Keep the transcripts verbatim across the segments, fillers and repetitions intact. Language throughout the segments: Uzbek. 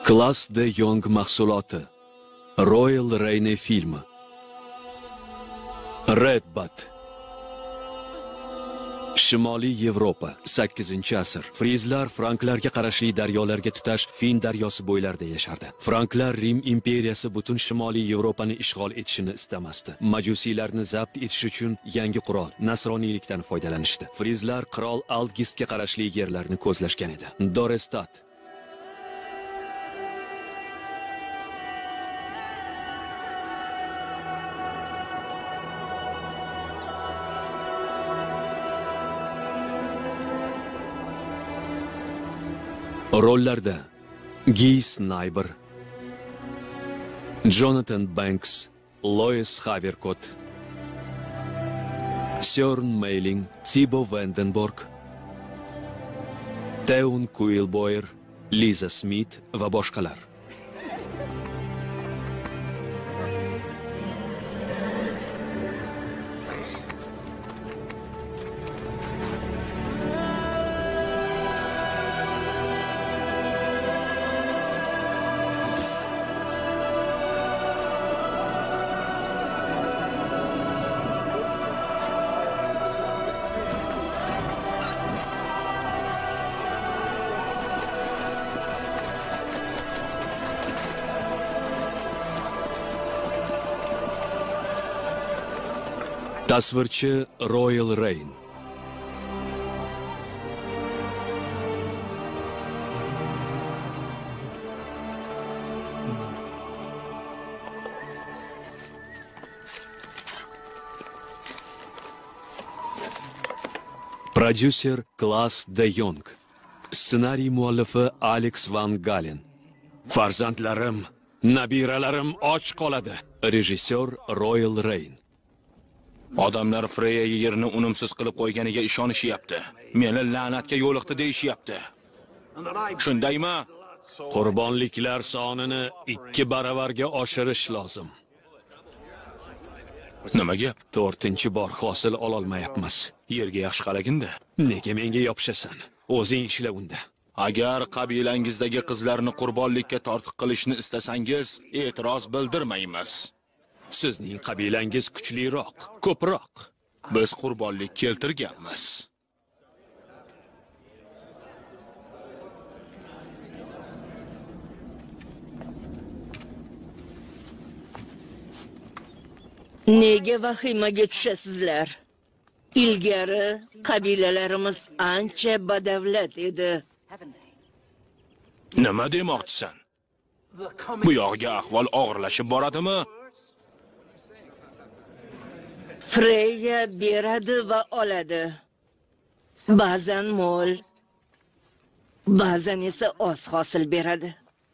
Class de Young mahsuloti. Royal Reyne filmi. Redbat. Shimoliy Yevropa, sakkizinchi asr. Frizlar franklarga qarashli daryolarga tutash Fin daryosi bo'ylarida yashardi. Franklar Rim imperiyasi butun Shimoliy Yevropani ishg'ol etishini istamasdi. Majusiylarni zabt etish uchun yangi qurol, nasroniylikdan foydalanishdi. Frizlar qirol Algistga qarashli yerlarni ko'zlashgan edi. Dorestat. Rollarda Guy Sniper, Jonathan Banks, Lois Havercott, Søren Meiling, Thibaut Vandenborg, Teun Kuilboer, Lisa Smith va boshqalar. Tasvirchi Royal Reyn. Prodyuser Class de Young. Ssenariy muallifi Alex Van Galen. Farzandlarim, nabiralarim och qoladi. Rejissyor Royal Reyn. Odamlar Freya yerni unumsiz qilib qo'yganiga ishonishyapti. Meni la'natga yo'liqdi deyishyapti. Shundaymi? Qurbonliklar sonini ikki baravarga oshirish lozim. Nima gap? to'rtinchi bor hosil ololmayapmiz. Yerga yaxshi qaraginda. Nega menga yopishasan? O'zing ishla unda. Agar qabilangizdagi qizlarni qurbonlikka tortiq qilishni istasangiz, e'tiroz bildirmaymiz. Sizning qabilangiz kuchliroq, ko'proq. Biz qurbonlik keltirganmiz. Nega vahimaga tushasizlar? Ilgari qabilalarimiz ancha badavlat edi. Nima demoqchisan? Bu yoqqa ahvol og'irlashib boradimi? Freya beradi va oladi. Ba'zan mo'l, ba'zan esa oz hosil beradi.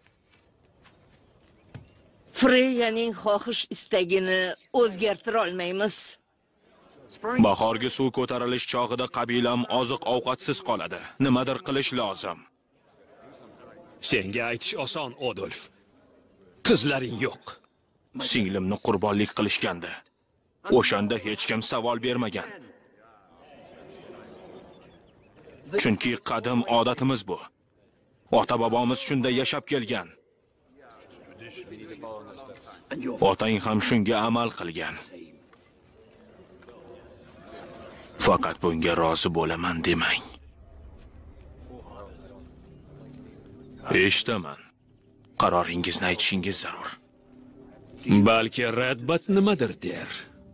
Freyaning xohish istagini o'zgartira olmaymiz. Bahorgi suv ko'tarilish chog'ida qabilam oziq-ovqatsiz qoladi. Nimadir qilish lozim. Senga aytish oson, Odolf. Qizlaring yo'q. Singlimni qurbonlik qilishgandi. O'shanda hech kim savol bermagan. Chunki qadim odatimiz bu. Ota-bobomiz shunda yashab kelgan. Otang ham shunga amal qilgan. Faqat bunga rozi bo'laman demang. Eshitaman. Qaroringizni aytishingiz zarur. Balki Redbat nimadir der.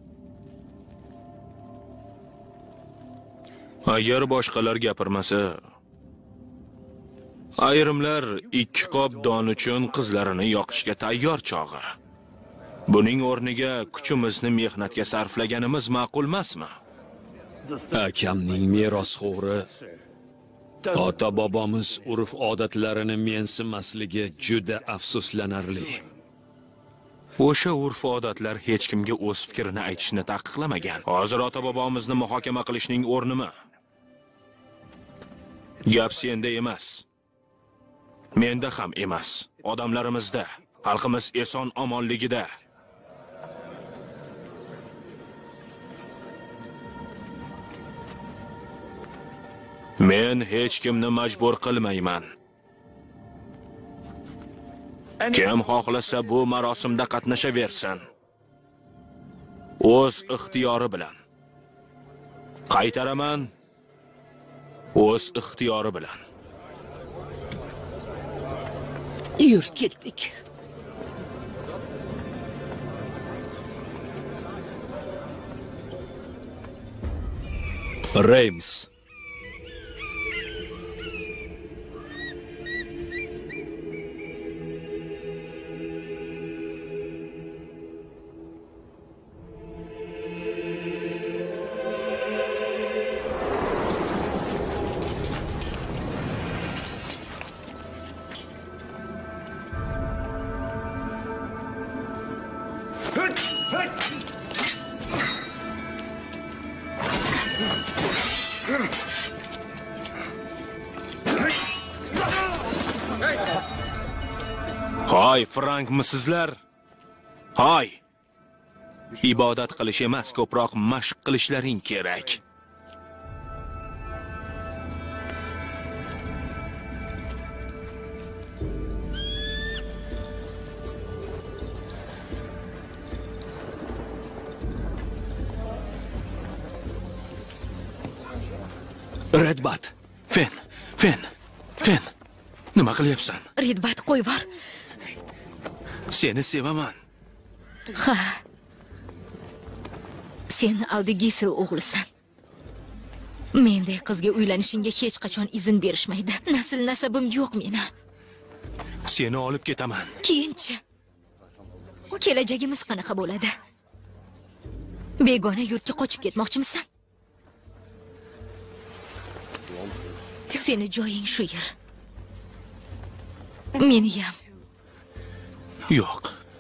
Agar boshqalar gapirmasa, ayrimlar ikki qop don uchun qizlarini yoqishga tayyor chog'i. Buning o'rniga kuchimizni mehnatga sarflaganimiz ma'qulmasmi? Akamning merosxo'ri ota-bobomiz urf-odatlarini mensimasligi juda afsuslanarli. O'sha urf-odatlar hech kimga o'z fikrini aytishni taqiqlamagan. Hozir ota-bobomizni muhokama qilishning o'rnimi? Gap senda emas. Menda ham emas. Odamlarimizda, xalqimiz eson omonligida. Men hech kimni majbur qilmayman. Kim xohlasa bu marosimda qatnashaversin. O'z ixtiyori bilan. Qaytaraman. O'z ixtiyori bilan. Yur, ketdik. Reims. Hoy, Frankmisizlar? Hoy. Ibodat qilish emas, ko'proq mashq qilishlaring kerak. Redbat. Fen, Fen, Fen. Nima qilyapsan? Redbat, qo'y bor. Seni sevaman. Ha. Sen Aldi Gisel o'g'lisan. Menday qizga uylanishingga hech qachon izn berishmaydi. Nasl nasabim yo'q meni. Seni olib ketaman. Keyinchi. Kelajagimiz qanaqa bo'ladi? Begona yurtga qochib ketmoqchimisan? Seni joying shu yer. Meni ham. Yo'q.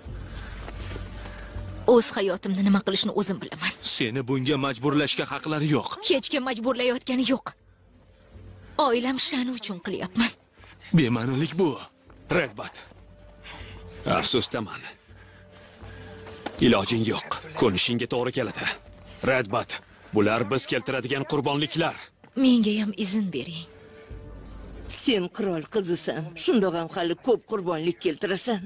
O'z hayotimni nima qilishni o'zim bilaman. Seni bunga majburlashga haqlari yo'q. Hech kim majburlayotgani yo'q. Oilam sha'ni uchun qilyapman. Bema'nilik bu. Redbat. Afsusdaman. Ilojing yo'q. Ko'nishingga to'g'ri keladi. Redbat, bular biz keltiradigan qurbonliklar. Menga ham izn bering. Sen qirol qizisan. Shundoq ham hali ko'p qurbonlik keltirasan.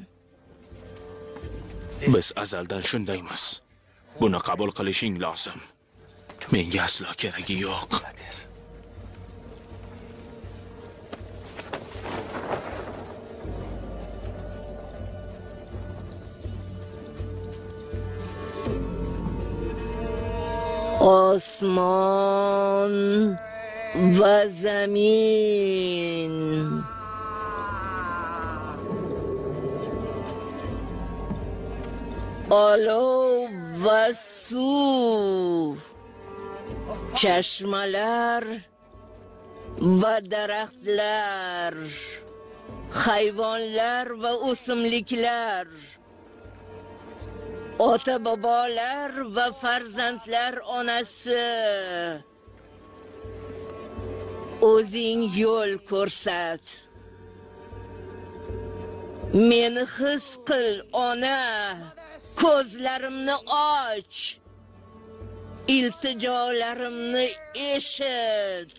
Biz azaldan shundaymiz. Buni qabul qilishing lozim. Menga aslo keragi yo'q. Osmon va zamin. Olov va suv. Chashmalar va daraxtlar. Hayvonlar va o'simliklar. Ota bobolar va farzandlar onasi. O'zing yo'l ko'rsat. Meni his qil, ona. Ko'zlarimni och. İlticolarimni eshit.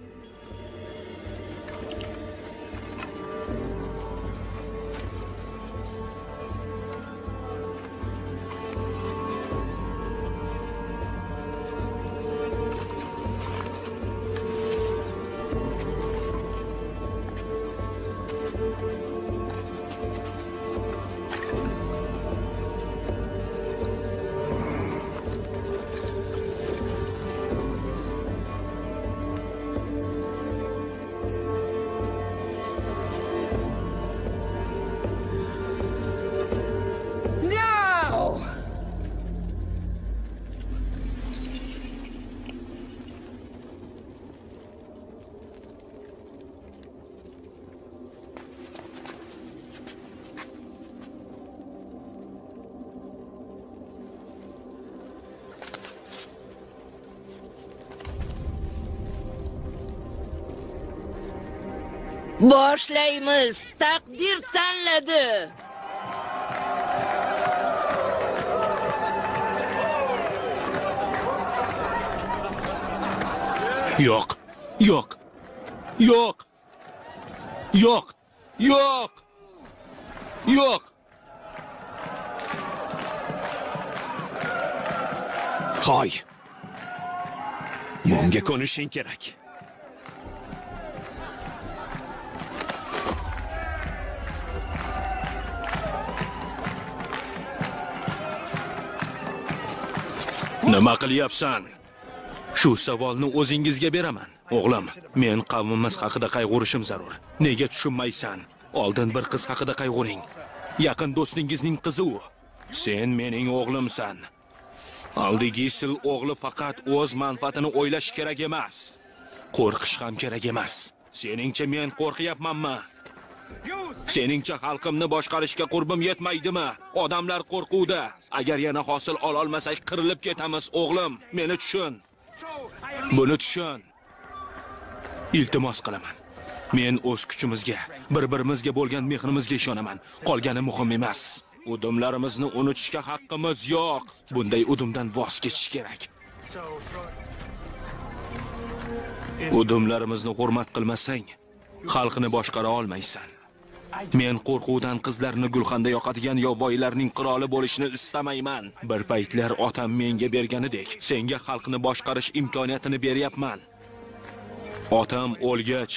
Boshlaymiz. Taqdir tanladi. Yo'q. Yo'q. Yo'q. Yo'q. Yo'q. Yo'q. Qo'y. Bunga ko'nishing kerak. Nima qilyapsan? Shu savolni o'zingizga beraman. O'g'lim, men qavmimiz haqida qayg'urishim zarur. Nega tushunmaysan? Oldin bir qiz haqida qayg'uring. Yaqin do'stingizning qizi u. Sen mening o'g'limsan. Aldigisil o'g'li faqat o'z manfaatini o'ylash kerak emas. Qo'rqish ham kerak emas. Seningcha men qo'rqyapmanmi? Seningcha xalqimni boshqarishga qurbim yetmaydimi? Odamlar qo'rquvda. Agar yana hosil ola olmasak qirilib ketamiz, o'g'lim. Meni tushun. Buni tushun. Iltimos qilaman. Men o'z kuchimizga, bir-birimizga bo'lgan mehrimizga ishonaman. Qolgani muhim emas. Udumlarimizni unutishga haqqimiz yo'q. Bunday udumdan voz kechish kerak. Udumlarimizni hurmat qilmasang, xalqni boshqara olmaysan. Men qo'rquvdan qizlarni gulxanda yoqadigan yovvoyilarning qiroli bo'lishni istamayman. Bir paytlar otam menga berganidek, senga xalqni boshqarish imkoniyatini beryapman. Otam o'lgach,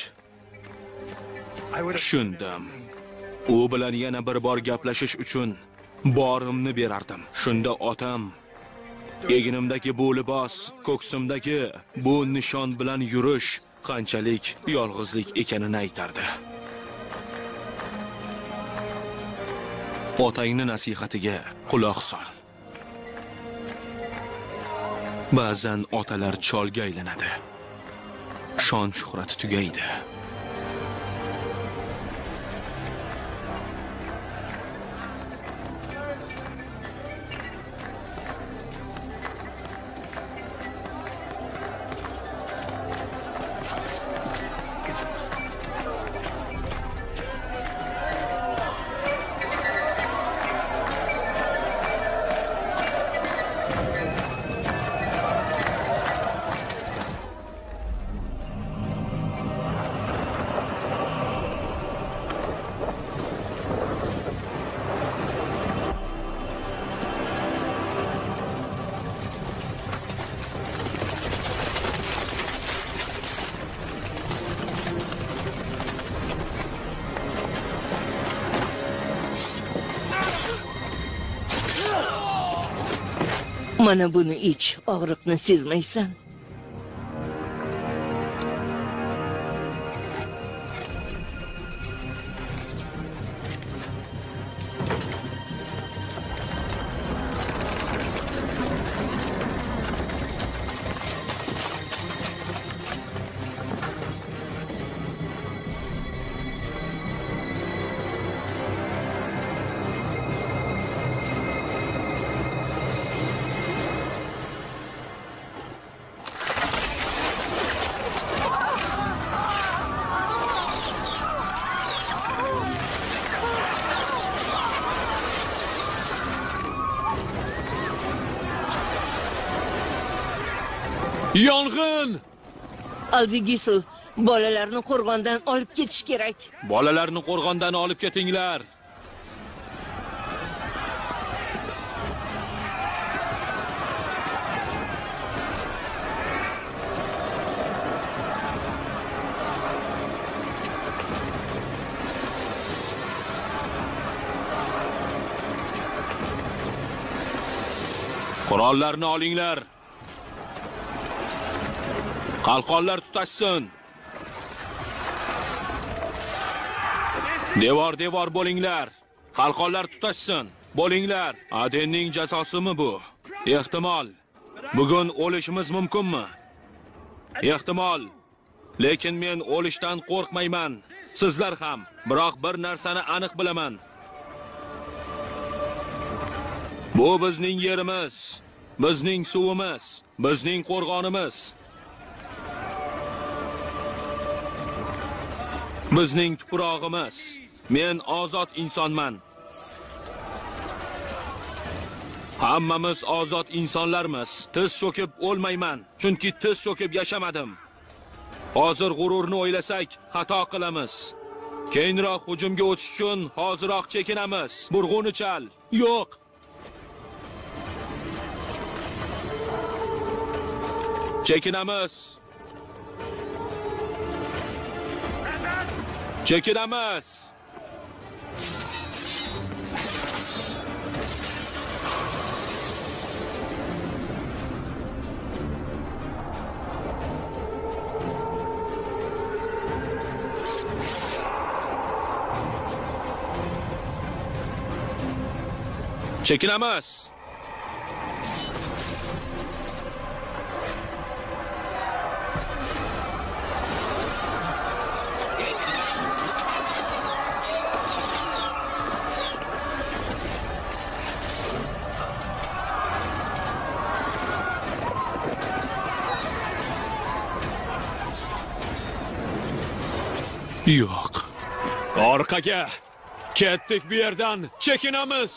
tushundim. U bilan yana bir bor gaplashish uchun borimni berardim. Shunda otam egnimdagi bu libos, ko'ksimdagi bu nishon bilan yurish qanchalik yolg'izlik ekanini aytardi. Otangning nasihatiga quloq sol. Ba'zan otalar cholga aylanadi. Shon shuhrati tugaydi. Mana buni ich, og'riqni sezmaysan. Yong'in! Aldigisil, bolalarni qo'rg'ondan olib ketish kerak. Bolalarni qo'rg'ondan olib ketinglar. Qurollarni olinglar. Qalqonlar tutashsin. Devor-devor bo'linglar. Qalqonlar tutashsin. Bo'linglar. Adenning jazosimi bu? Ehtimol. Bugun o'lishimiz mumkinmi? Ehtimol. Lekin men o'lishdan qo'rqmayman. Sizlar ham. Biroq bir narsani aniq bilaman. Bu bizning yerimiz, bizning suvimiz, bizning qo'rg'onimiz. Bizning tuprog'imiz. Men ozod insonman. Hammamiz ozod insonlarmiz. Tiz cho'kib o'lmayman, chunki tiz cho'kib yashamadim. Hozir g'ururni o'ylasak, xato qilamiz. Keyinroq hujumga o'tish uchun hoziroq chekinamiz. Burg'uni chal. Yo'q. Chekinamiz. Chekinamiz. Chekinamiz. Yo'q. Orqaga. Ketdik bu yerdan. Chekinamiz.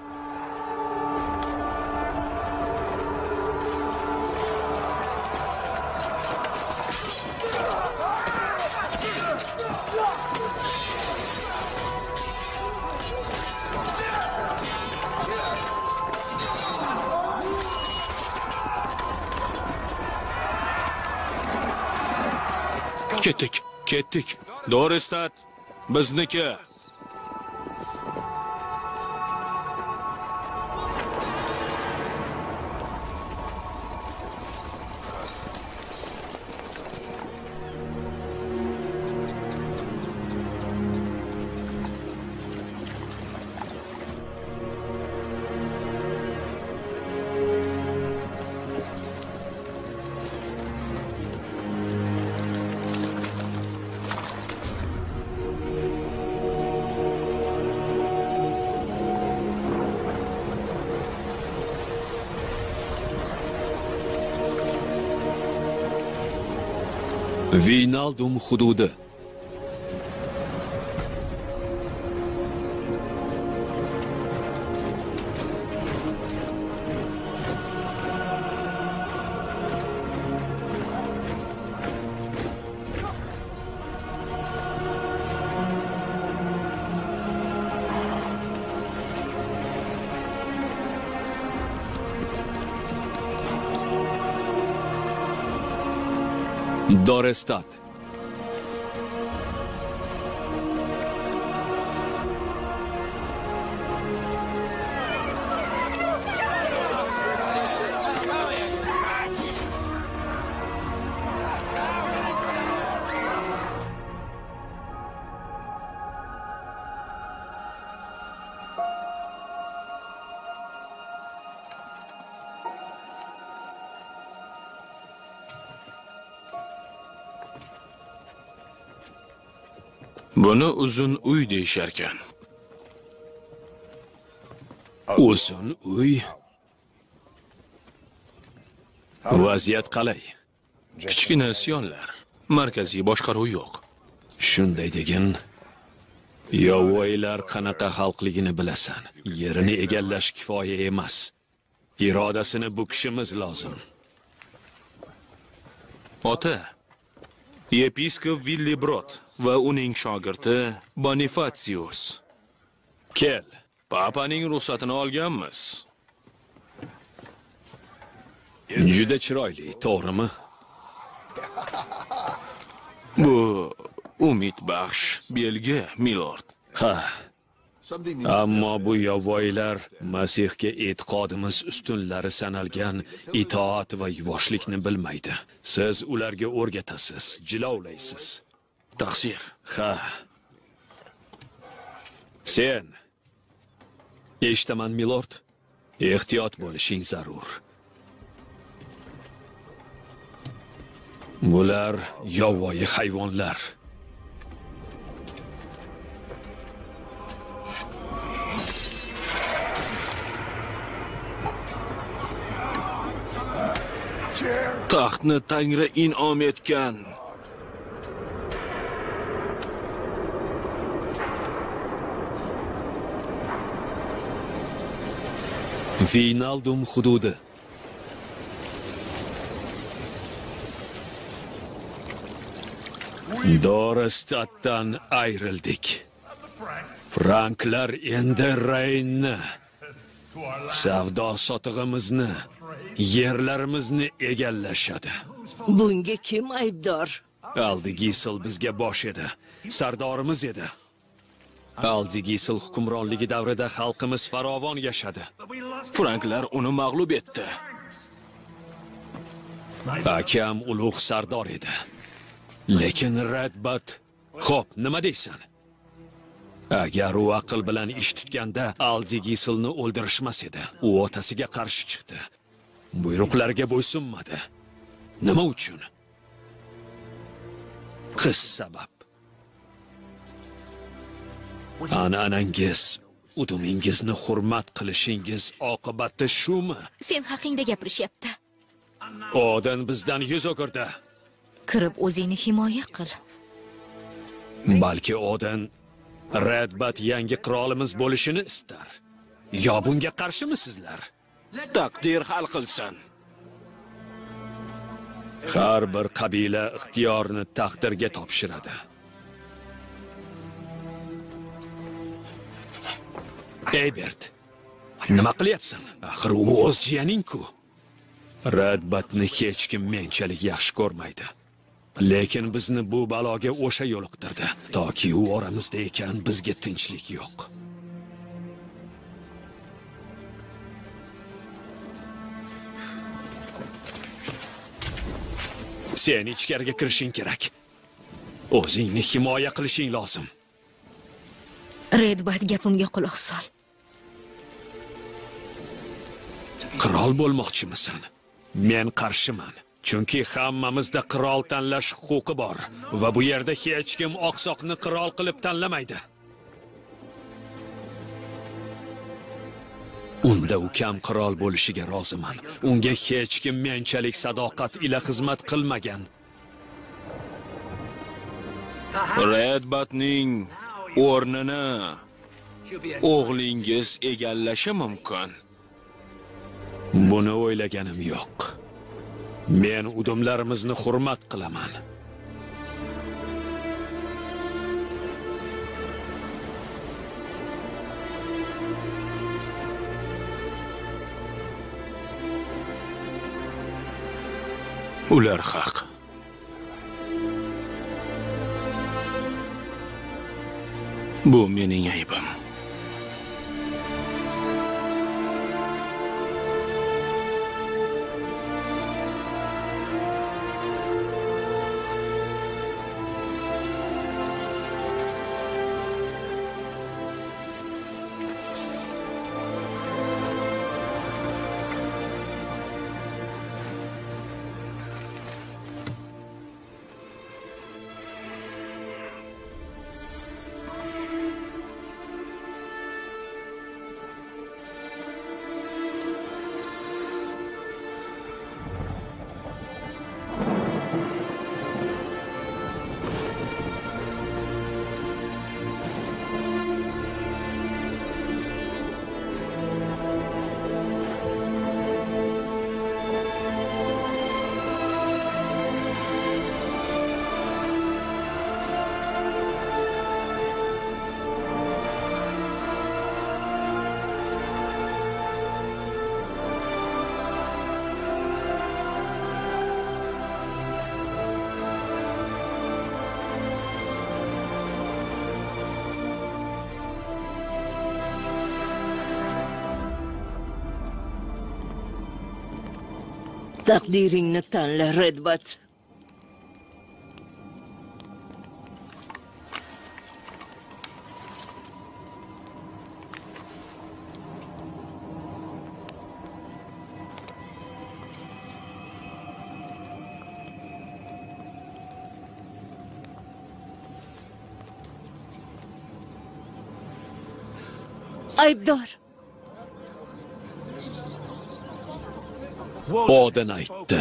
Ketdik, ketdik. Doristat, bizniki. Vinaldum hududi. Dorestat. Buni uzun uy deyisharkan. Uzun uy. Vaziyat qalay? Kichkina isyonlar. Markaziy boshqaruv yo'q. Shunday degan, yovvoyilar qanaqa xalqligini bilasan. Yerini egallash kifoya emas. Irodasini bukishimiz lozim. Ota, Yepiskop Villibrod va uning shogirdi Bonifatsius. Kel. Papaning ruxsatini olganmiz. Juda chiroyli, to'g'rimi? Bu umid baxsh belgi, milord. Ha. Ammo bu yovvoyilar Masihga e'tiqodimiz ustunlari sanalgan itoat va yuvoshlikni bilmaydi. Siz ularga o'rgatasiz, jilovlaysiz. Taqsir. Ha. Sen eshitaman, milord. Ehtiyot bo'lishing zarur. Bular yovvoyi hayvonlar. Taxtni Tangri in'om etgan. Vinaldum hududi. Dorestaddan ayrıldik. Franklar endi Reynni, savdo sotig'imizni, yerlarimizni egallashadi. Bunga kim aybdor? Aldigisel bizga bosh edi, sardorimiz edi. Aldigisel hukmronligi davrida xalqimiz farovon yashadi. Franklar uni mag'lub etdi. Akam ulug' sardor edi. Lekin Redbat, xo'p, nima deysan? Agar u aql bilan ish tutganda Aldigiselni o'ldirishmas edi. U otasiga qarshi chiqdi. Buyruqlarga bo'ysunmadi. Nima uchun? Qiz sabab. An'anangiz, udumingizni hurmat qilishingiz oqibati shumi? Sen haqingda gapirishyapti. Odin bizdan yuz o'girdi. Kirib o'zingni himoya qil. Balki Odin Redbat yangi qirolimiz bo'lishini istar. Yo bunga qarshimisizlar? Taqdir hal qilsin. Har bir qabila ixtiyorni taqdirga topshiradi. Eybert, nima qilyapsan? Axir u o'z jiyaning-ku. Redbatni hech kim menchalik yaxshi ko'rmaydi. Lekin bizni bu baloga o'sha yo'liqtirdi. Toki u oramizda ekan, bizga tinchlik yo'q. Sen ichkariga kirishing kerak. O'zingni himoya qilishing lozim. Redbat gapimga quloq sol. Qirol bo'lmoqchimisan? Men qarshiman. Chunki hammamizda qirol tanlash huquqi bor va bu yerda hech kim oqsoqni qirol qilib tanlamaydi. Unda ukam qirol bo'lishiga roziman. Unga hech kim menchalik sadoqat ila xizmat qilmagan. Redbatning o'rnini o'g'lingiz egallashi mumkin. Buni o'ylaganim yo'q. Men udumlarimizni hurmat qilaman. Ular haq. Bu mening aybim. Taqdiringni tanla, Redbat. Aybdor. Odin aytdi.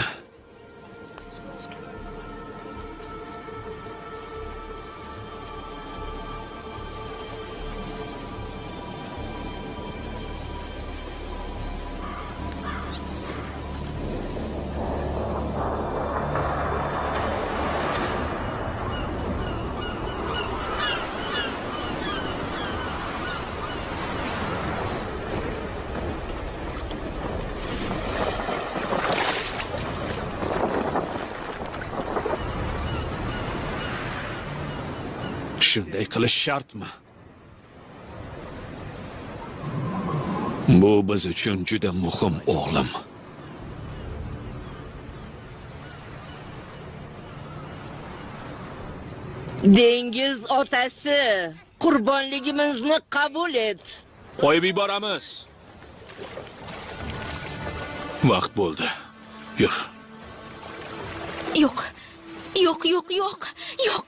Shunday qilish shartmi? Bu biz uchun juda muhim, o'g'lim. Dengiz otasi, qurbonligimizni qabul et. Qo'yib yuboramiz. Vaqt bo'ldi. Yur. Yo'q. Yo'q, yo'q, yo'q. Yo'q.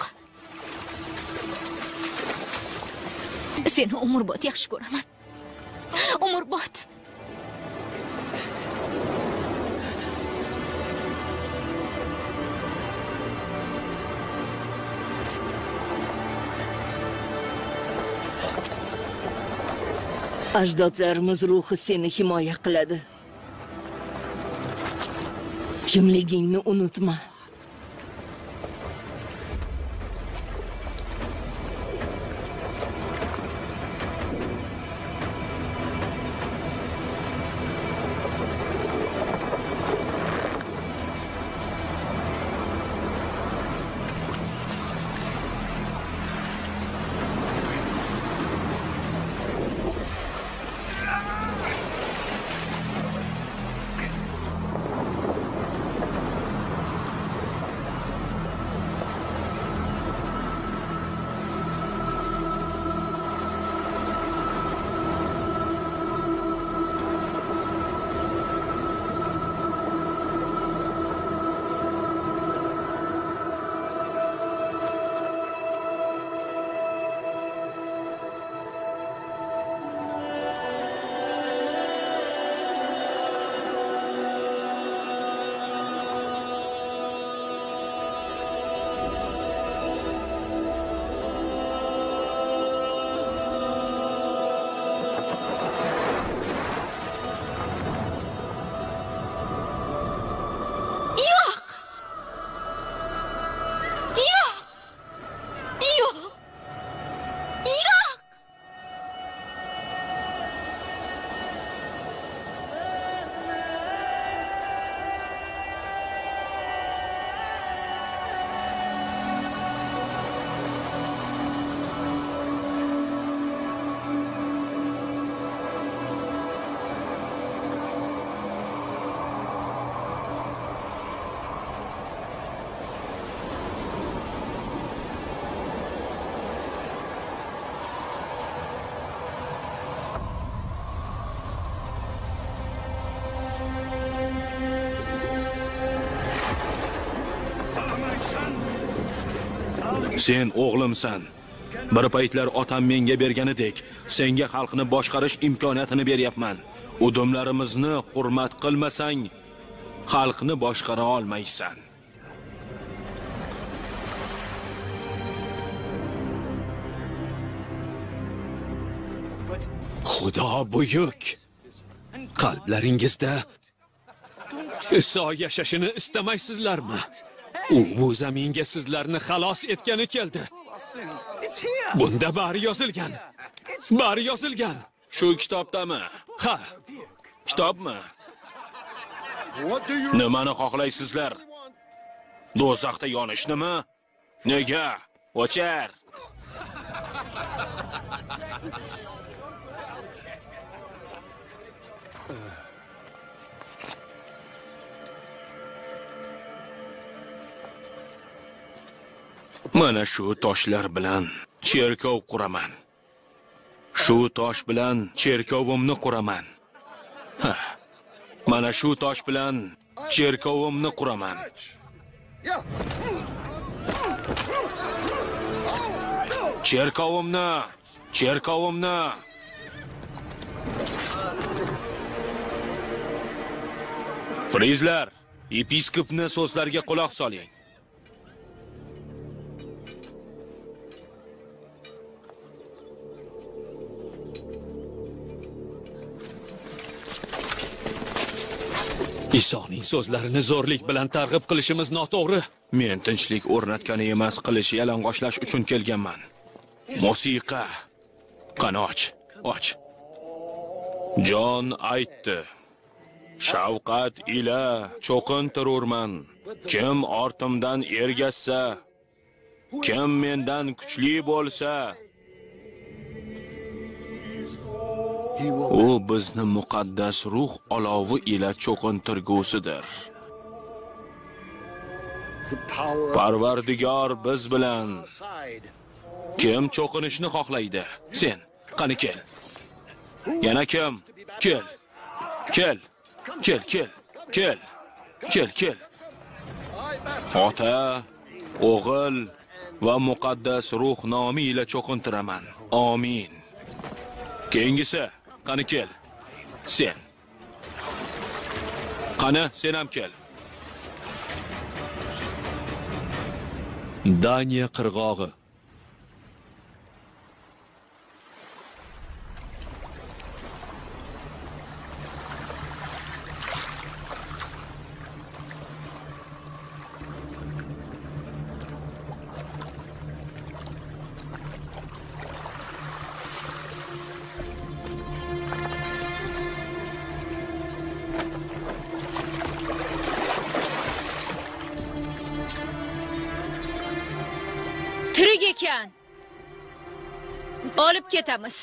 Seni umrbod yaxshi ko'raman. Umrbod. Ajdodlarimiz ruhi seni himoya qiladi. Kimligingni unutma. Sen o'g'limsan. Bir paytlar otam menga berganidek, senga xalqni boshqarish imkoniyatini beryapman. Udumlarimizni hurmat qilmasang, xalqni boshqara olmaysan. Xudo buyuk. Qalblaringizda Iso yashashini istamaysizlarmi? U bu zaminga sizlarni xalos etgani keldi. Bunda bari yozilgan. Bari yozilgan. Shu kitobdami? Ha. Kitobmi? Nimani xohlaysizlar? Do'zaxda yonishnimi? Nega? O'char. Mana shu toshlar bilan cherkov quraman. Shu tosh bilan cherkovimni quraman. Ha. Mana shu tosh bilan cherkovimni quraman. Cherkovimni, cherkovimni. Frizlar, episkopni so'zlariga quloq soling. Isoning so'zlarini zo'rlik bilan targ'ib qilishimiz noto'g'ri. Men tinchlik o'rnatgani emas, qilish yalang'ochlash uchun kelganman. Musiqa. Qani och, och. Jon aytdi. Shavqat ila cho'qintirurman. Kim ortimdan ergashsa, Kim mendan kuchli bo'lsa, u bizni muqaddas ruh olovi ila cho'qintirgusidir. Parvardigor biz bilan. Kim cho'qinishni xohlaydi? Sen, qani kel. Yana kim? Kel. Kel. Kel, kel. Kel. Kel, kel. Ota, o'g'il va muqaddas ruh nomi ila cho'qintiraman. Amin. Keyingisi, qani kel. Sen. Qani, sen ham kel. Daniya qirg'og'i. Tirik ekan. Olib ketamiz.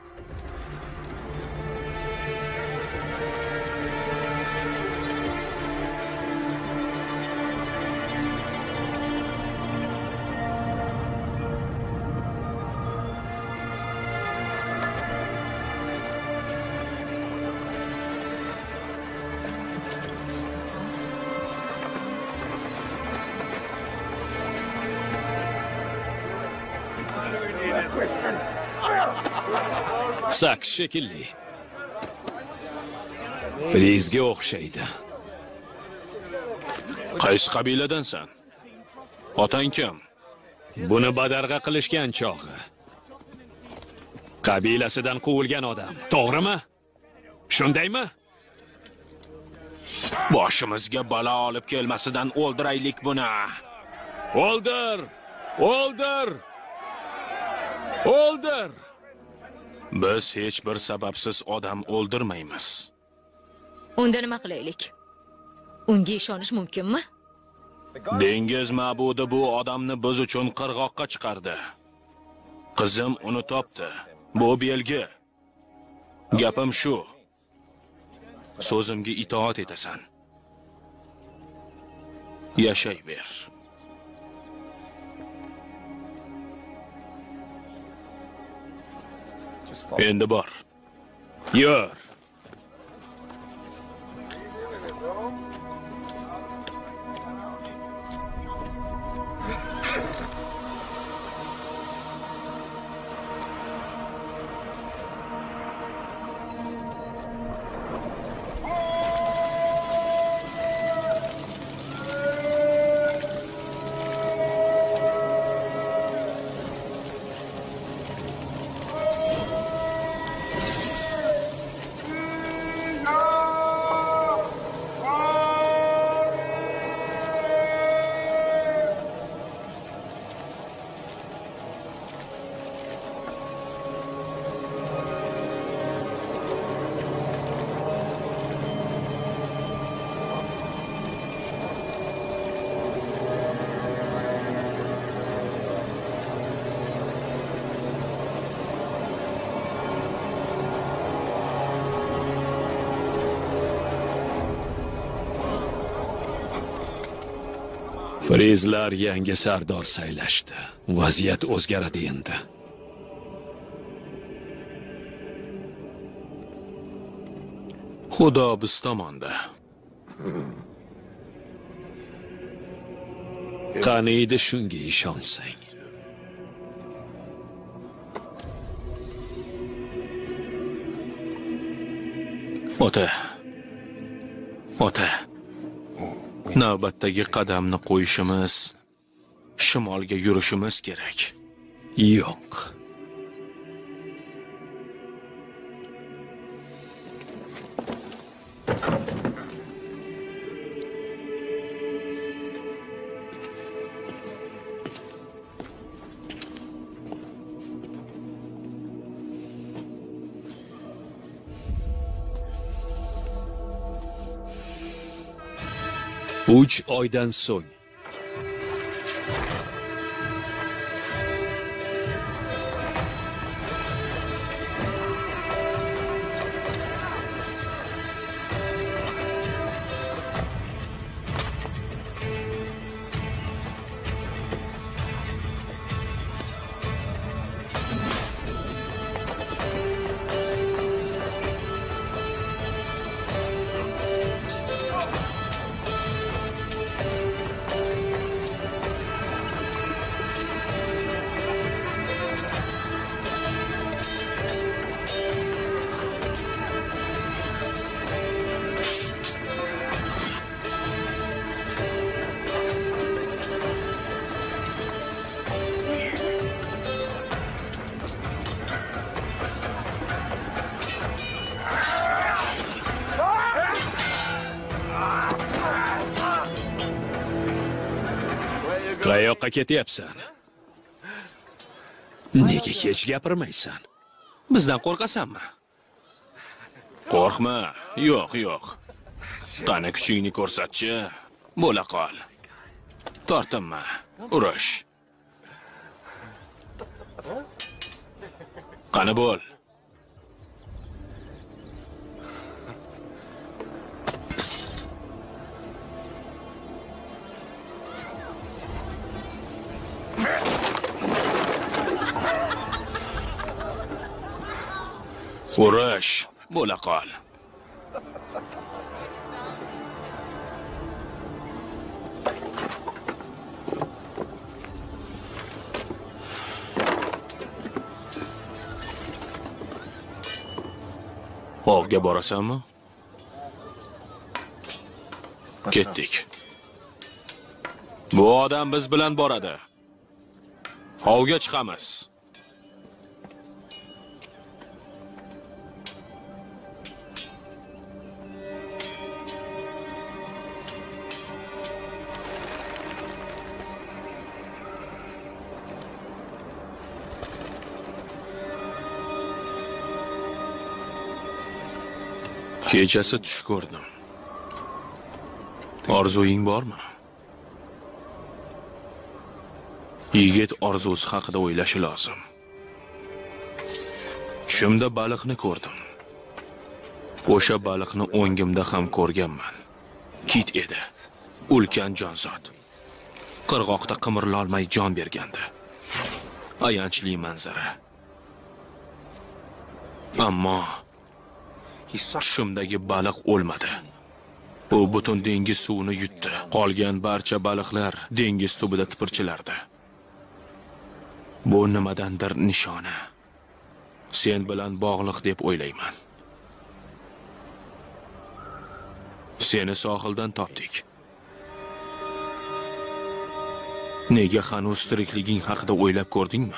Saks shekilli. Frizga o'xshaydi. Qaysi qabiladansan? Otang kim? Buni badarg'a qilishgan chog'i. Qabilasidan quvilgan odam. To'g'rimi? Shundaymi? Boshimizga balo olib kelmasidan o'ldiraylik buni. O'ldir! O'ldir! O'ldir! Biz hech bir sababsiz odam o'ldirmaymiz. Unda nima qilaylik? Unga ishonish mumkinmi? Dengiz ma'budi bu odamni biz uchun qirg'oqqa chiqardi. Qizim uni topdi. Bu belgi. Gapim shu. So'zimga itoat etasan. Yashayver. Endi bor. Yur. Frizlar yangi sardor saylashdi. Vaziyat o'zgaradi endi. Xudo biz tomonda. Qaniydi shunga ishonsang. Ota. Ota. Navbatdagi qadamni qo'yishimiz, shimolga yurishimiz kerak. Yo'q. uch oydan so'ng Qayoqqa ketyapsan? Nega hech gapirmaysan? Bizdan qo'rqasanmi? Qo'rqma. Yo'q, yo'q. Qani kuchingni ko'rsatchi. Bo'la qol. Tortinma. Urush. Qani bo'l. Urush. Bo'la qol. Ovga borasanmi? Ketdik. Bu odam biz bilan boradi. Ovga chiqamiz. Kechasi tush ko'rdim. Orzuying bormi? Yigit orzusi haqida o'ylashi lozim. Tushimda baliqni ko'rdim. O'sha baliqni o'ngimda ham ko'rganman. Kit edi. Ulkan jonzot. Qirg'oqda qimirlolmay jon bergandi. Ayanchli manzara. Ammo tushimdagi baliq o'lmadi. U butun dengiz suvini yutdi. Qolgan barcha baliqlar dengiz tubida tipirchilardi. Bu nimadandir nishona. Sen bilan bog'liq deb o'ylayman. Seni sohildan topdik. Nega hanuz tirikliging haqida o'ylab ko'rdingmi?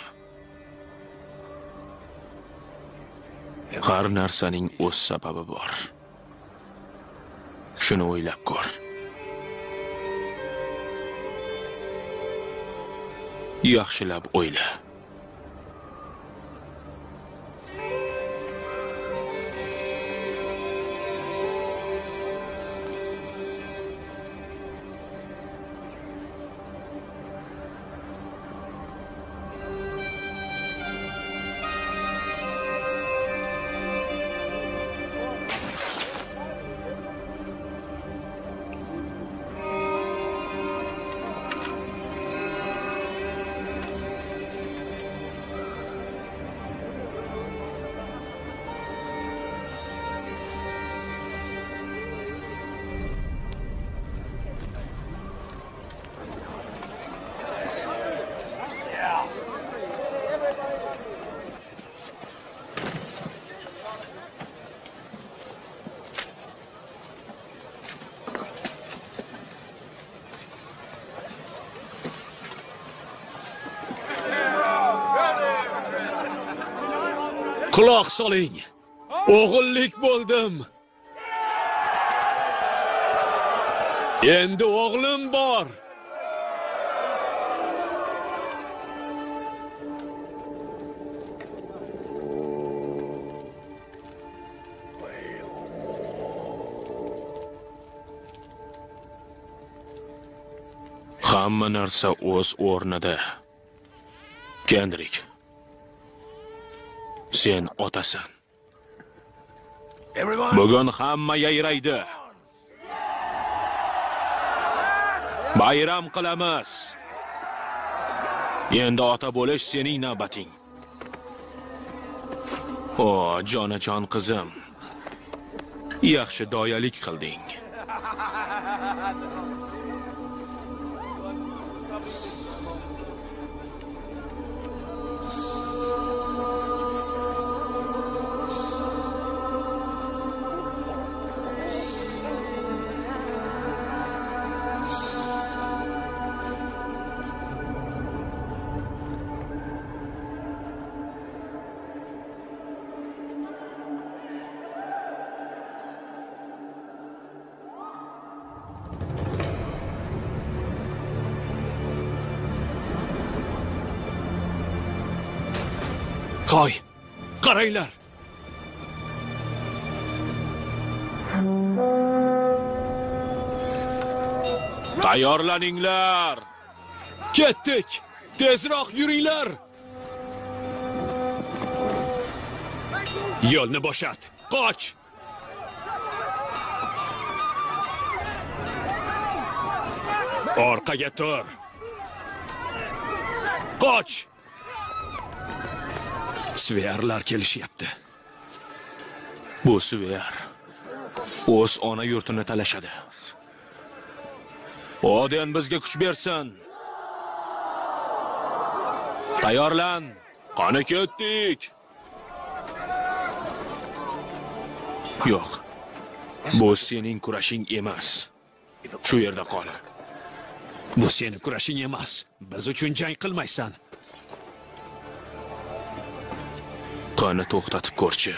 Har narsaning o'z sababi bor. Shuni o'ylab ko'r. Yaxshilab o'yla. Quloq soling. O'g'illik bo'ldim. Endi o'g'lim bor. Hamma narsa o'z o'rnida. Kendrik. Sen otasan. Bugun hamma yayraydi. Bayram qilamiz. Endi ota bo'lish sening navbating. O, jonajon qizim. Yaxshi doyalik qilding. Qoy, qaranglar. Tayyorlaninglar. Ketdik. Tezroq yuringlar. Yo'lni bo'shat. Qoch. Orqaga tur. Qoch. Sverlar kelishyapti. Bu Sver o'z ona yurtini talashadi. Odin bizga kuch bersin. Tayyorlan. Qani ketdik. Yo'q. Bu sening kurashing emas. Shu yerda qol. Bu sening kurashing emas. Biz uchun jang qilmaysan. Qani to'xtatib ko'rchi.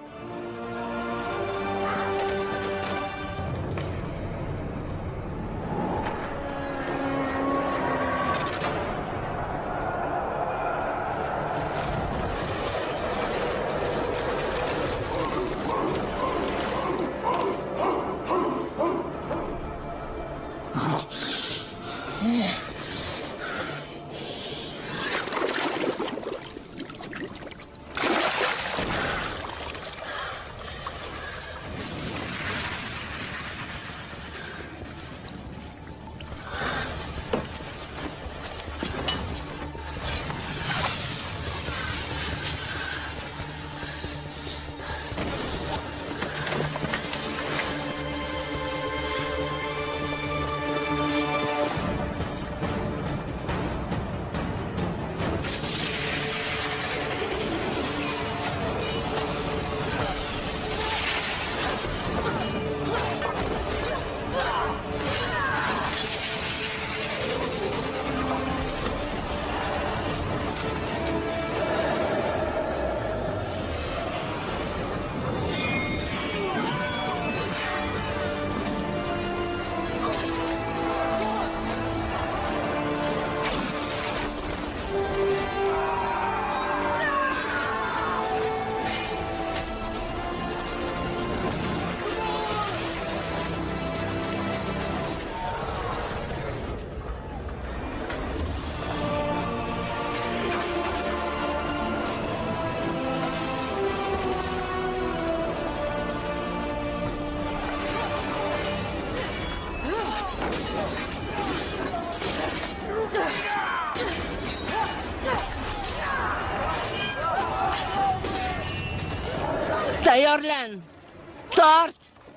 Tayyorlan. Tort.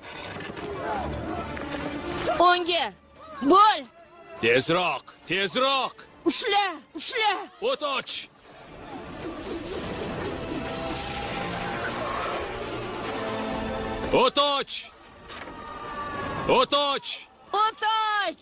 O'ngga. Bo'l. Tezroq, tezroq. Ushla, ushla. O't och. O't och. O't och. O't och.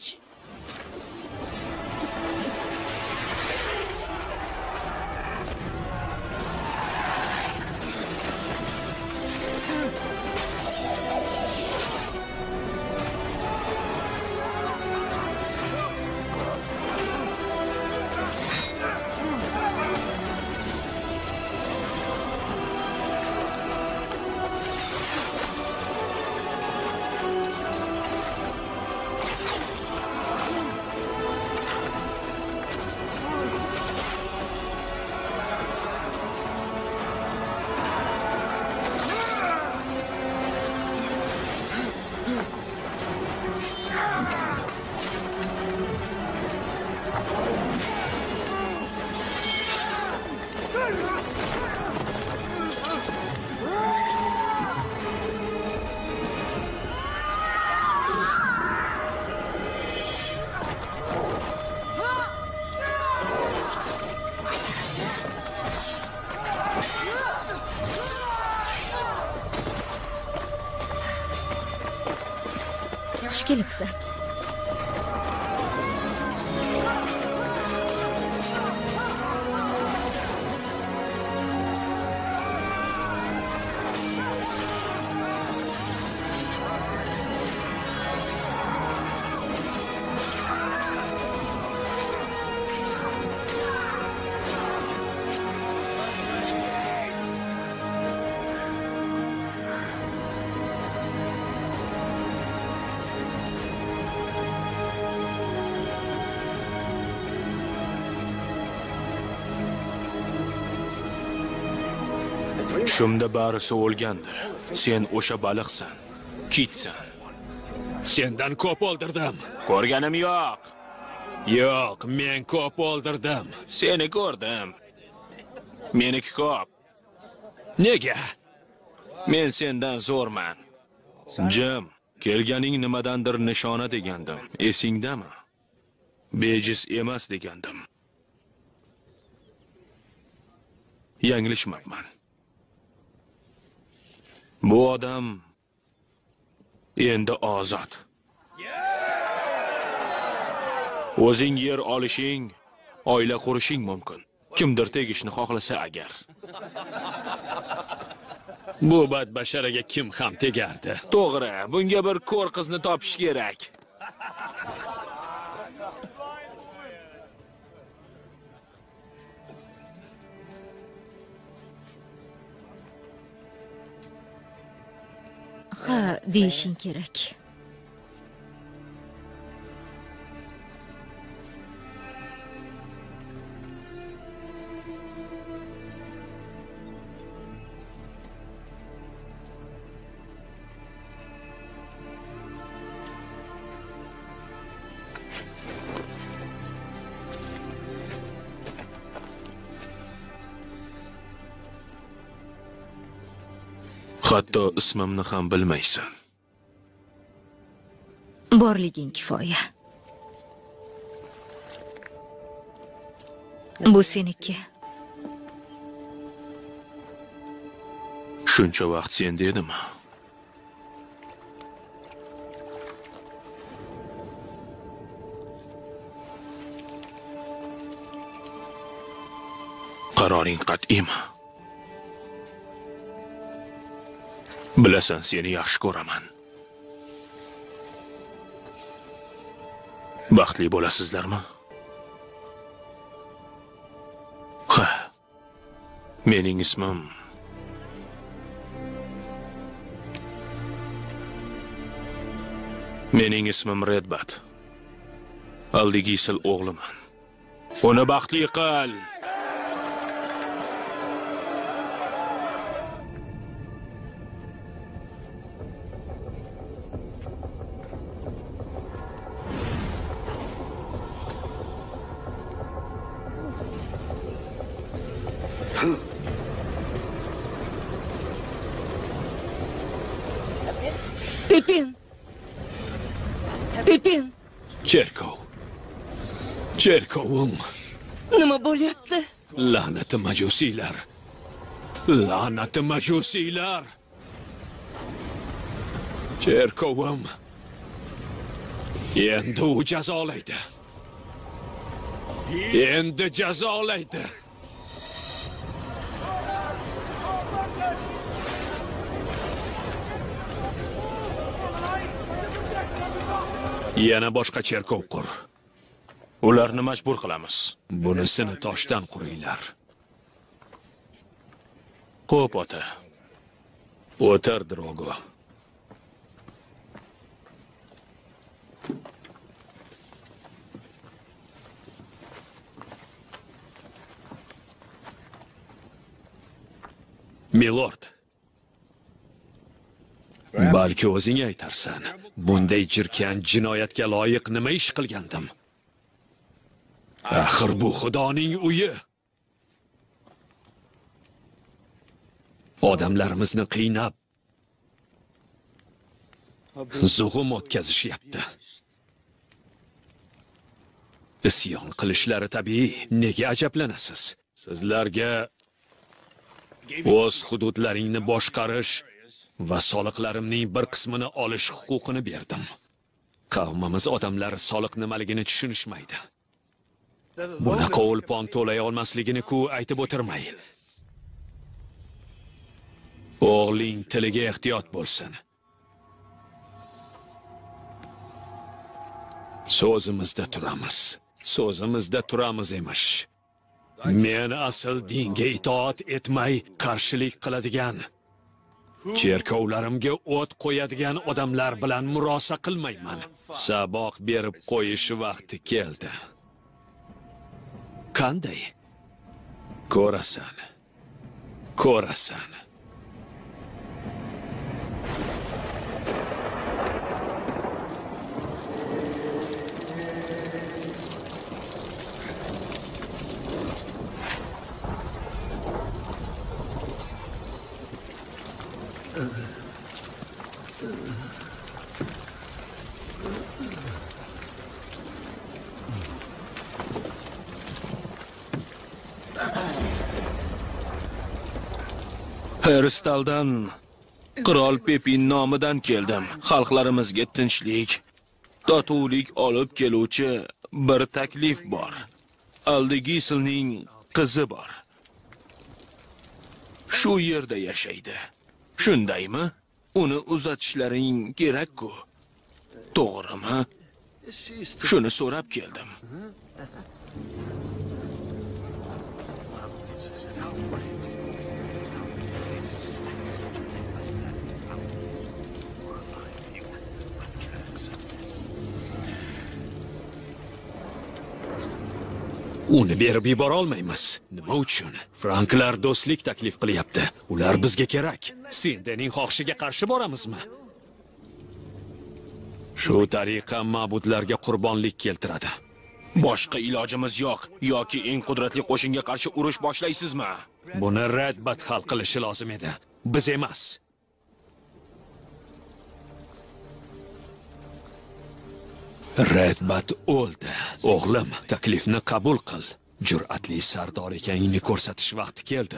Xush kelibsan. Tushimda barisi o'lgandi. Sen o'sha baliqsan. Kitsan. Sendan ko'p o'ldirdim. Ko'rganim yo'q. Yo'q, men ko'p o'ldirdim. Seni ko'rdim. Meniki ko'p. Nega? Men sendan zo'rman. Jim, kelganing nimadandir nishona degandim. Esingdami? Bejiz emas degandim. Yanglishmabman. Bu odam endi ozod. O'zing yer olishing, oila qurishing mumkin. Kimdir tegishni xohlasa agar. Bu badbasharaga kim ham tegardi? To'g'ri, bunga bir ko'r qizni topish kerak. Ha, deyishing kerak. Hatto ismimni ham bilmaysan. Borliging kifoya. Bu seniki. Shuncha vaqt sen dedimi? Qaroring qat'iymi? Bilasan, seni yaxshi ko'raman. Baxtli bo'lasizlarmi? Ha. Mening ismim Mening ismim Redbat. Aldigisil o'g'liman. Uni baxtli qil. Pipin! Pipin! Cherkov. Cherkovim. Nima bo'lyapti? La'nati majusiylar. La'nati majusiylar. Cherkovim. Endi u jazolaydi. Endi jazolaydi. Yana boshqa cherkov qur. Ularni majbur qilamiz. Bunisini toshdan quringlar. Xo'p, ota. O'tir, Drogo. Milord. Balki o'zing aytarsan. Bunday jirkan jinoyatga loyiq nima ish qilgandim? Axir bu Xudoning uyi. Odamlarimizni qiynab, zug'um o'tkazishyapti. Isyon qilishlari tabiiy. Nega ajablanasiz? Sizlarga o'z hududlaringni boshqarish va soliqlarimning bir qismini olish huquqini berdim. Qavmimiz odamlari soliq nimaligini tushunishmaydi. Bunaqa o'lpon to'lay olmasligini-ku aytib o'tirmay. O'g'ling tiliga ehtiyot bo'lsin. So'zimizda turamiz. So'zimizda turamiz emish. Men asl dinga itoat etmay qarshilik qiladigan, cherkovlarimga o't qo'yadigan odamlar bilan murosa qilmayman. Saboq berib qo'yish vaqti keldi. Qanday? Ko'rasan. Ko'rasan. Herstaldan Qirol Pepin nomidan keldim. Xalqlarimizga tinchlik, totuvlik olib keluvchi bir taklif bor. Aldigisilning qizi bor. Shu yerda yashaydi. Shundaymi? Uni uzatishlaring kerak-ku. To'g'rimi? Shuni so'rab keldim. Uni berib yubora olmaymiz. Nima uchun? Franklar do'stlik taklif qilyapti. Ular bizga kerak. Sendening xohishiga qarshi boramizmi? Shu tariqa ma'budlarga qurbonlik keltiradi. Boshqa ilojimiz yo'q yoki eng qudratli qo'shinga qarshi urush boshlaysizmi? Buni Redbat hal qilishi lozim edi. Biz emas. Redbat o'ldi. O'g'lim, taklifni qabul qil. Jur'atli sardor ekaningni ko'rsatish vaqti keldi.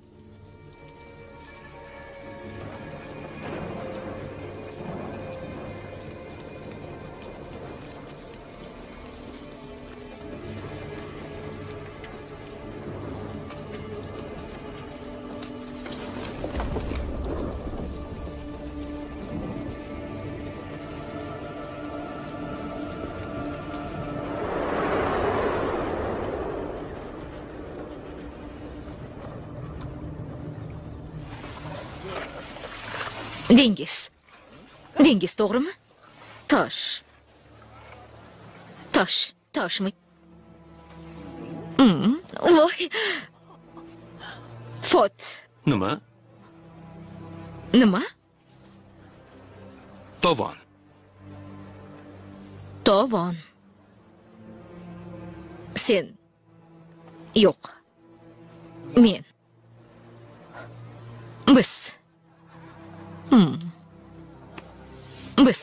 Dengiz. Dengiz to'g'rimi? Tosh. Tosh. Toshmi? Hmm. Voy. Fot. Nima? Nima? Tovon. Tovon. Sen. Yo'q. Men. Biz. Hmm. Biz.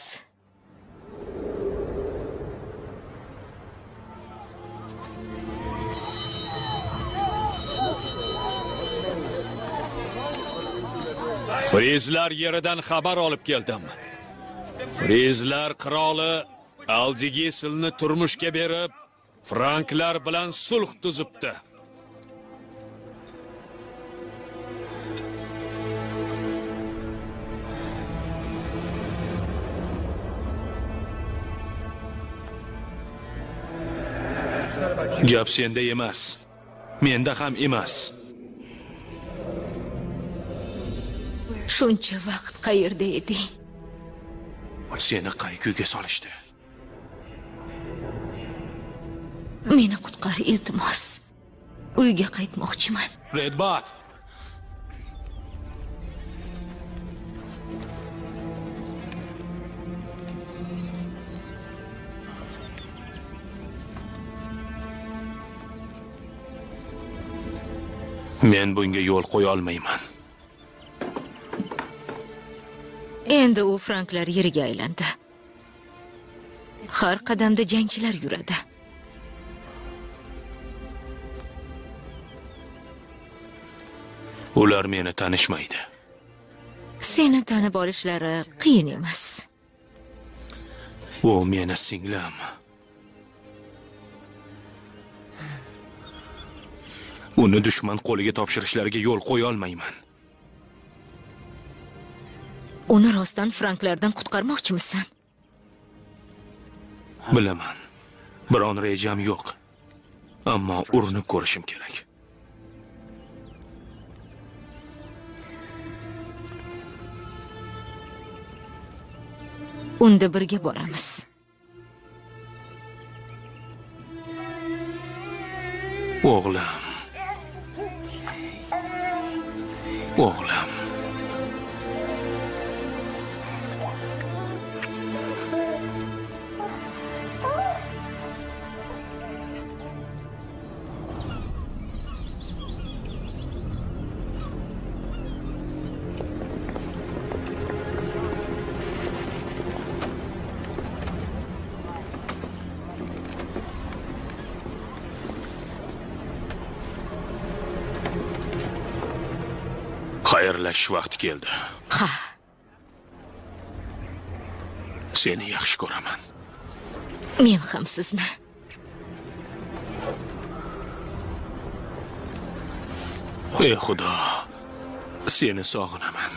Frizlar yeridan xabar olib keldim. Frizlar qiroli Aldigisilni turmushga berib, Franklar bilan sulh tuzibdi. Gap senda emas. Menda ham emas. Shuncha vaqt qayerda eding? Seni qay kuyga solishdi? Meni qutqar, iltimos. Uyga qaytmoqchiman. Redbat. Men bunga yo'l qo'ya olmayman. Endi u Franklar yeriga aylandi. Har qadamda jangchilar yuradi. Ular meni tanishmaydi. Seni tanib olishlari qiyin emas. U meni singlim. Uni dushman qo'liga topshirishlariga yo'l qo'ya olmayman. Uni rostdan Franklardan qutqarmoqchimisan? Bilaman. Biron rejam yo'q. Ammo urinib ko'rishim kerak. Unda birga boramiz. O'g'lim. O'g'lim. Xayrlashish vaqti keldi. Ha. Seni yaxshi ko'raman. Men ham sizni. Ey Xudo, seni sog'inaman.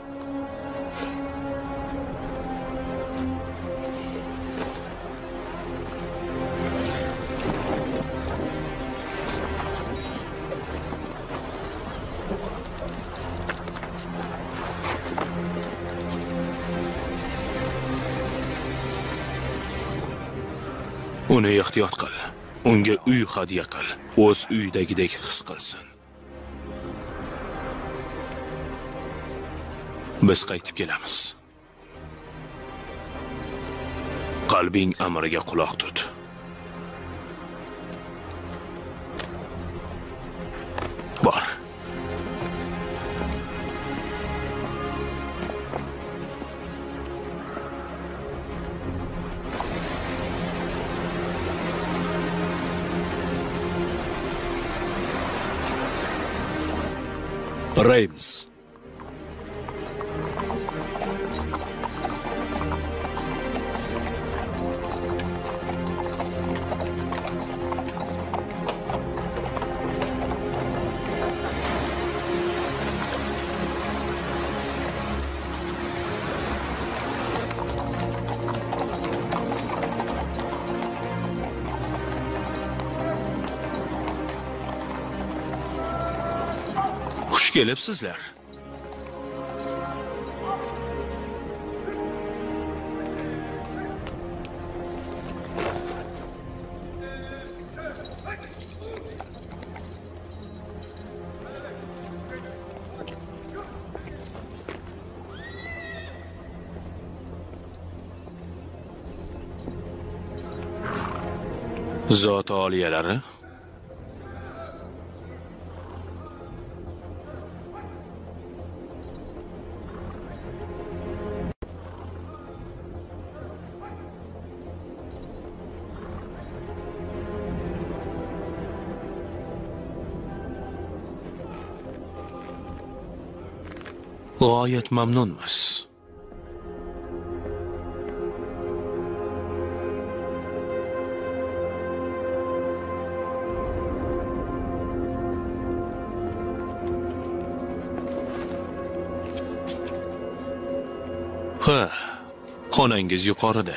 Uni ehtiyot qil. Unga uy hadya qil. O'z uyidagidek his qilsin. Biz qaytib kelamiz. Qalbing amriga quloq tut. Bor. Reyms. Xush kelibsizlar. Zot oliyalari. G'oyat mamnunmiz. Ha, xonangiz yuqorida.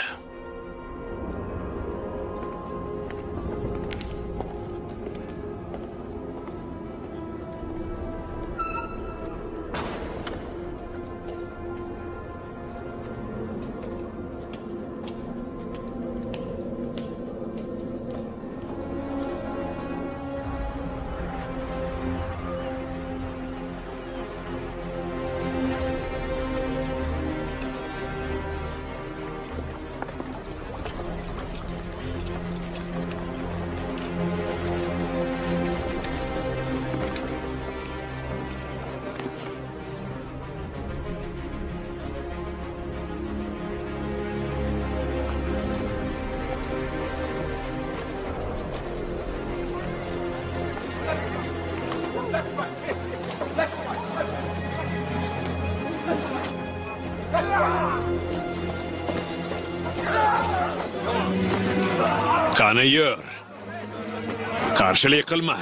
Qani yur. Qarshilik qilma.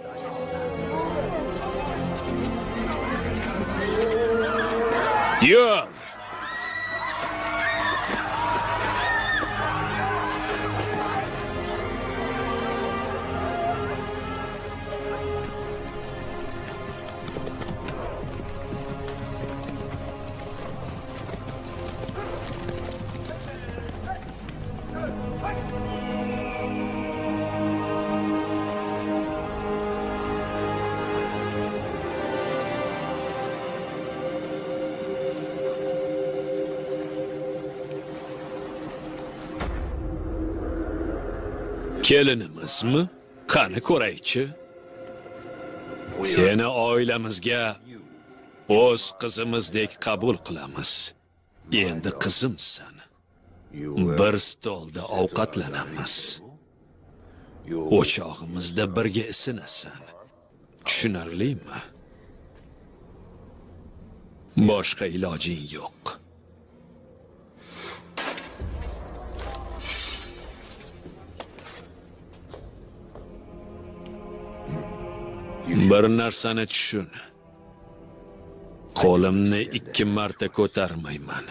Yur. Kelinimizmi? Qani ko'raychi. Seni oilamizga o'z qizimizdek qabul qilamiz. Endi qizimsan. Bir stolda ovqatlanamiz. O'chog'imizda birga isinasan. Tushunarlimi? Boshqa ilojing yo'q. Bir narsani tushun. Qo'limni ikki marta ko'tarmayman.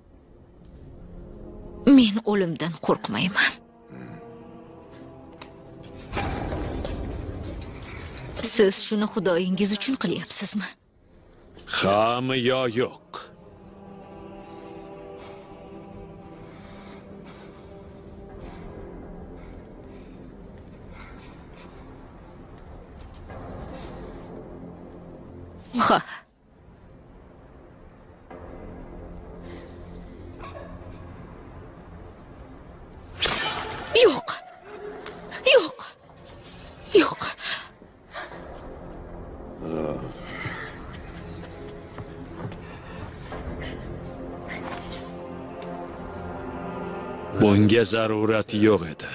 Men o'limdan qo'rqmayman. Siz shuni xudoyingiz uchun qilyapsizmi? Xami yo yo'q? Ha. Yo'q. Yo'q. Yo'q. Bunga zarurat yo'q edi.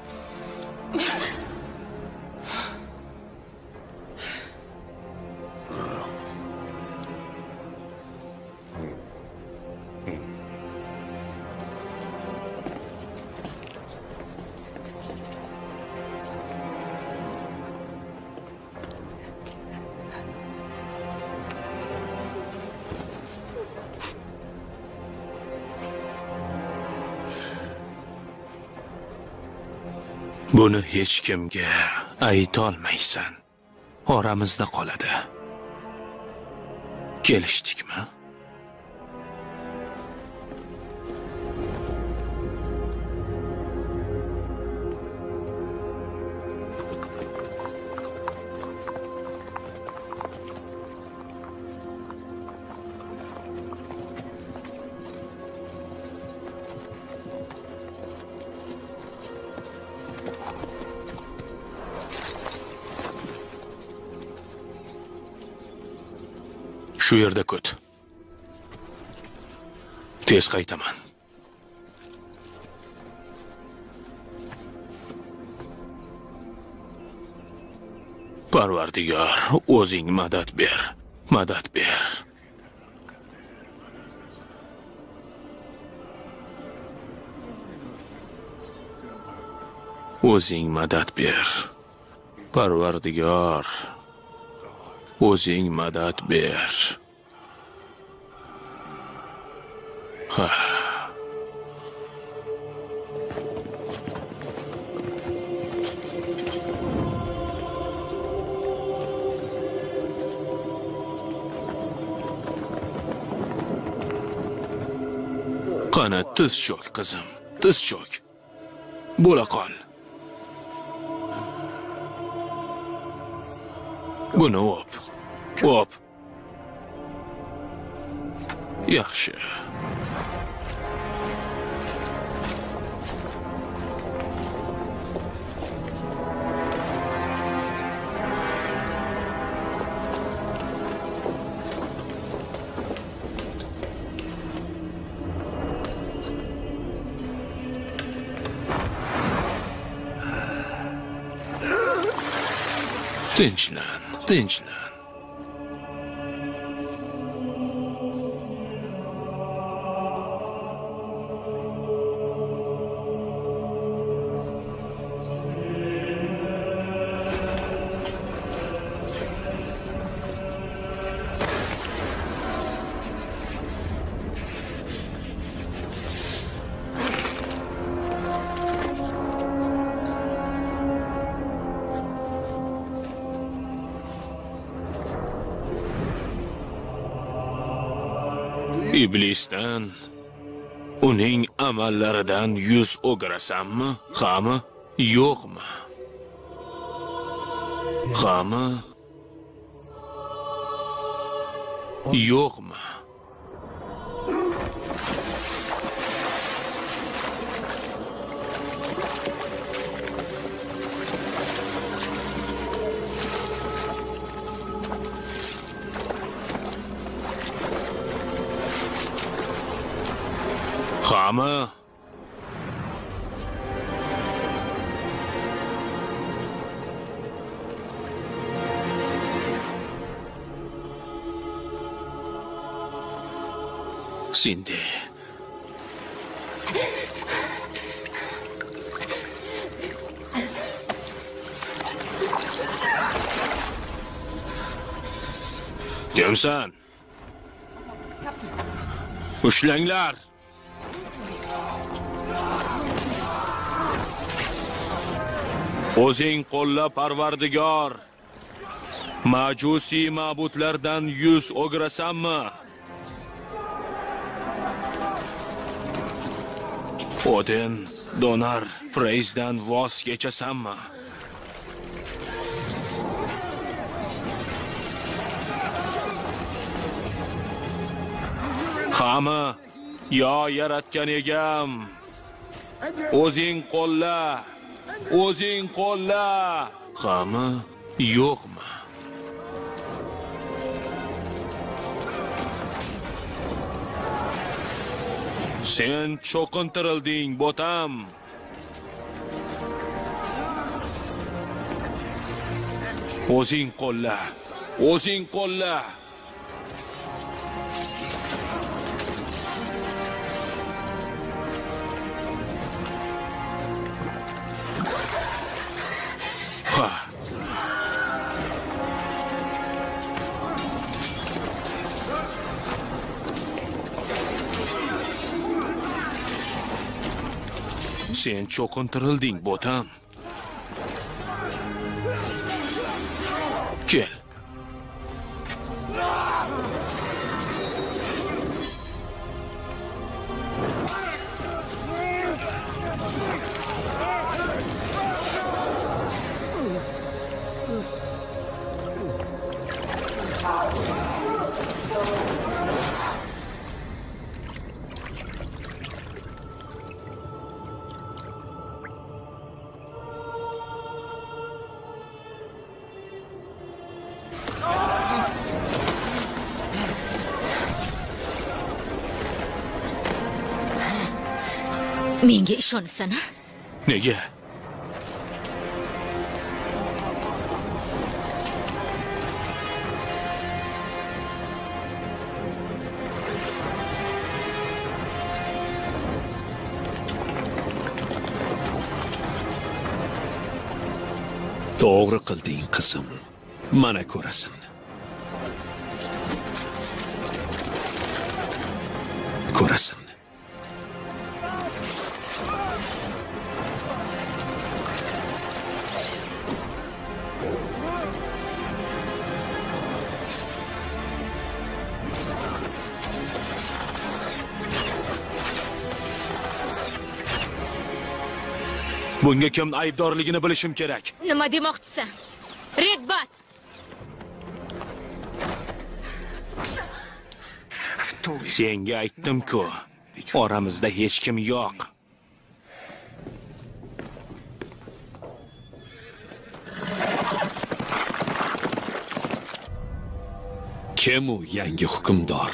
Buni hech kimga ayta olmaysan. Oramizda qoladi. Kelishdikmi? Shu yerda kut. Tez qaytaman. Parvardigor, o'zing madad ber. Madad ber. O'zing madad ber. Parvardigor, o'zing madad ber. Ha. Qani tiz cho'k qizim, tiz cho'k. Bo'la qol. Buni o'p. O'p. Yaxshi. Tinchlan, tinchlan. Iblisdan, uning amallaridan yuz o'girasanmi? Hami? Yo'qmi? Hami? Yo'qmi? Qami? Sindi. Kimsan? Ushlanglar. O'zing qo'lla Parvardigor. Majusi ma'budlardan yuz o'girasanmi? Odin, Donar, Freysdan voz kechasanmi? Qami, yo yaratgan egam. O'zing qo'lla. O'zing qo'lla. Qami, yo'qmi? Sen cho'qintirilding, bo'tam. O'zing qo'lla. O'zing qo'lla. Ha. Sen cho'qintirilding, bo'tam. Kel. Menga ishonasan, ha? Nega? To'g'ri qilding, qizim. Mana ko'rasan. Ko'rasan. Bunga kim aybdorligini bilishim kerak. Nima demoqchisan? Redbat. Senga aytdim-ku, oramizda hech kim yo'q. Kim u yangi hukmdor?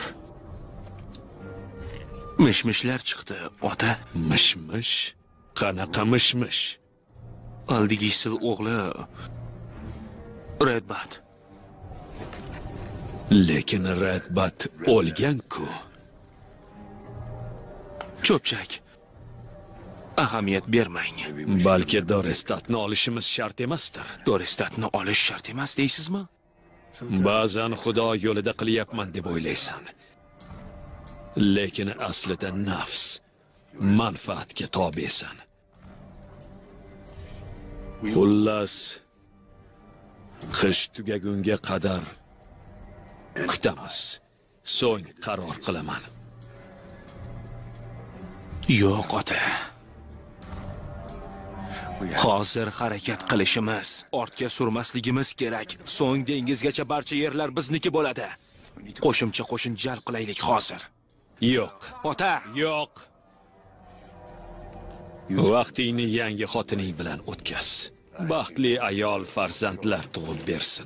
Mishmishlar chiqdi, ota. Mishmish? Qanaqa mishmish? Aldigisil o'g'li Redbat. Lekin Redbat o'lgan-ku. Cho'pchak. Ahamiyat bermang. Balki Dorestatni olishimiz shart emasdir. Dorestatni olish shart emas deysizmi? Ba'zan Xudo yo'lida qilyapman deb o'ylaysan. Lekin aslida nafs, manfaatga tobesan. Xullas, qish tugagunga qadar kutamiz. So'ng qaror qilaman. Yo'q, ota. Hozir harakat qilishimiz, ortga surmasligimiz kerak. So'ng dengizgacha barcha yerlar bizniki bo'ladi. Qo'shimcha qo'shin jalb qilaylik hozir. Yo'q, ota, yo'q. Vaqtingni yangi xotining bilan o'tkaz. Baxtli ayol farzandlar tug'ib bersin.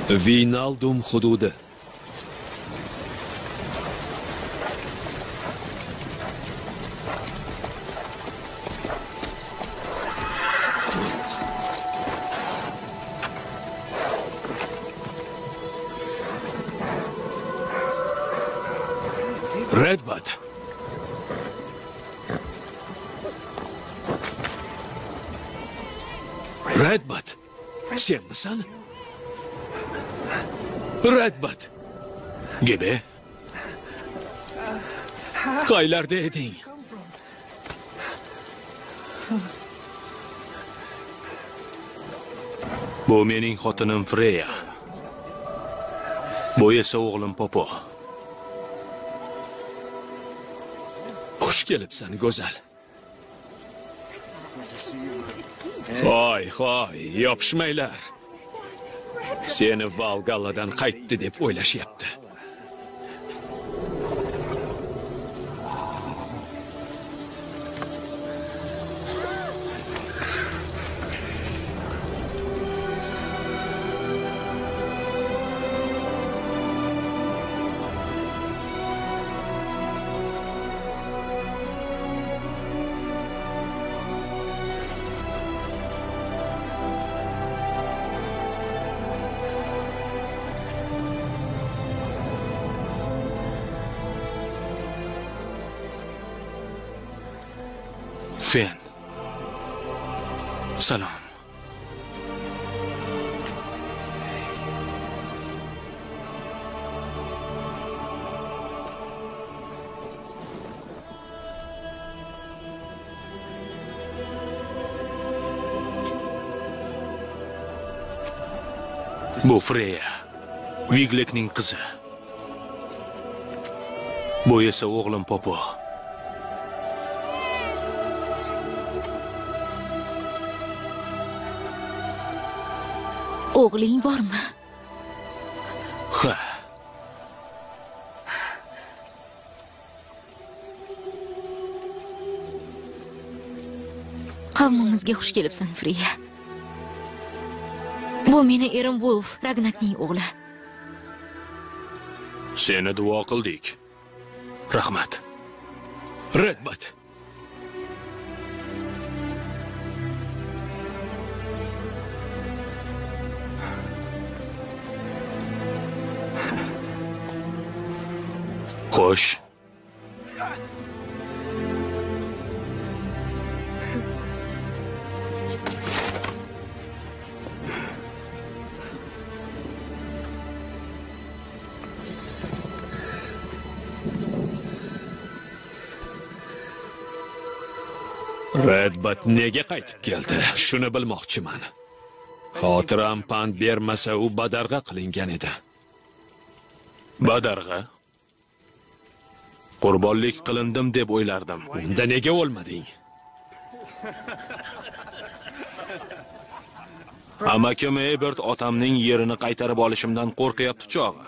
Vinaldum hududi. Redbud. Redbud. Sen misan? Redbud. Gibi. Qaylarda eding? Bu mening xotinim Freya. Bu esa o'g'lim Popo. Xush kelibsan, go'zal. Hoy, hoy, yopishmaylar. Seni Valgalladan qaytdi deb o'ylashyapti. Fen. Salom. Bu Freya, Viglikning qizi. Bu esa o'g'lim Popo. O'g'ling bormi? Ha. Qavmimizga xush kelibsan, Freya. Bu meni erim Wolf, Ragnakning o'g'li. Seni duo qildik. Rahmat. Redbud. Xo'sh. Redbud nega qaytib keldi? Shuni bilmoqchiman. Xotiram pand bermasa, u badarg'a qilingan edi. Badarg'a? Qurbonlik qilindim deb o'ylardim. Unda nega o'lmading? Amakim Ebert otamning yerini qaytarib olishimdan qo'rqyapti chog'i.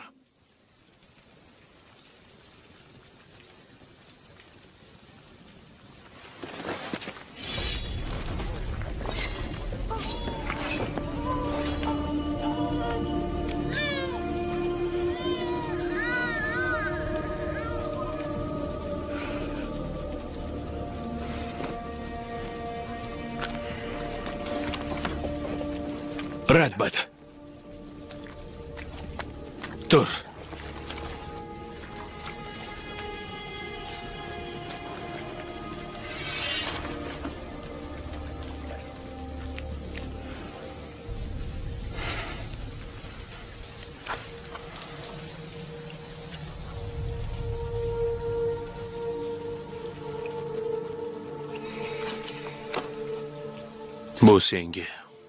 Redbud. Tur. Bu senga.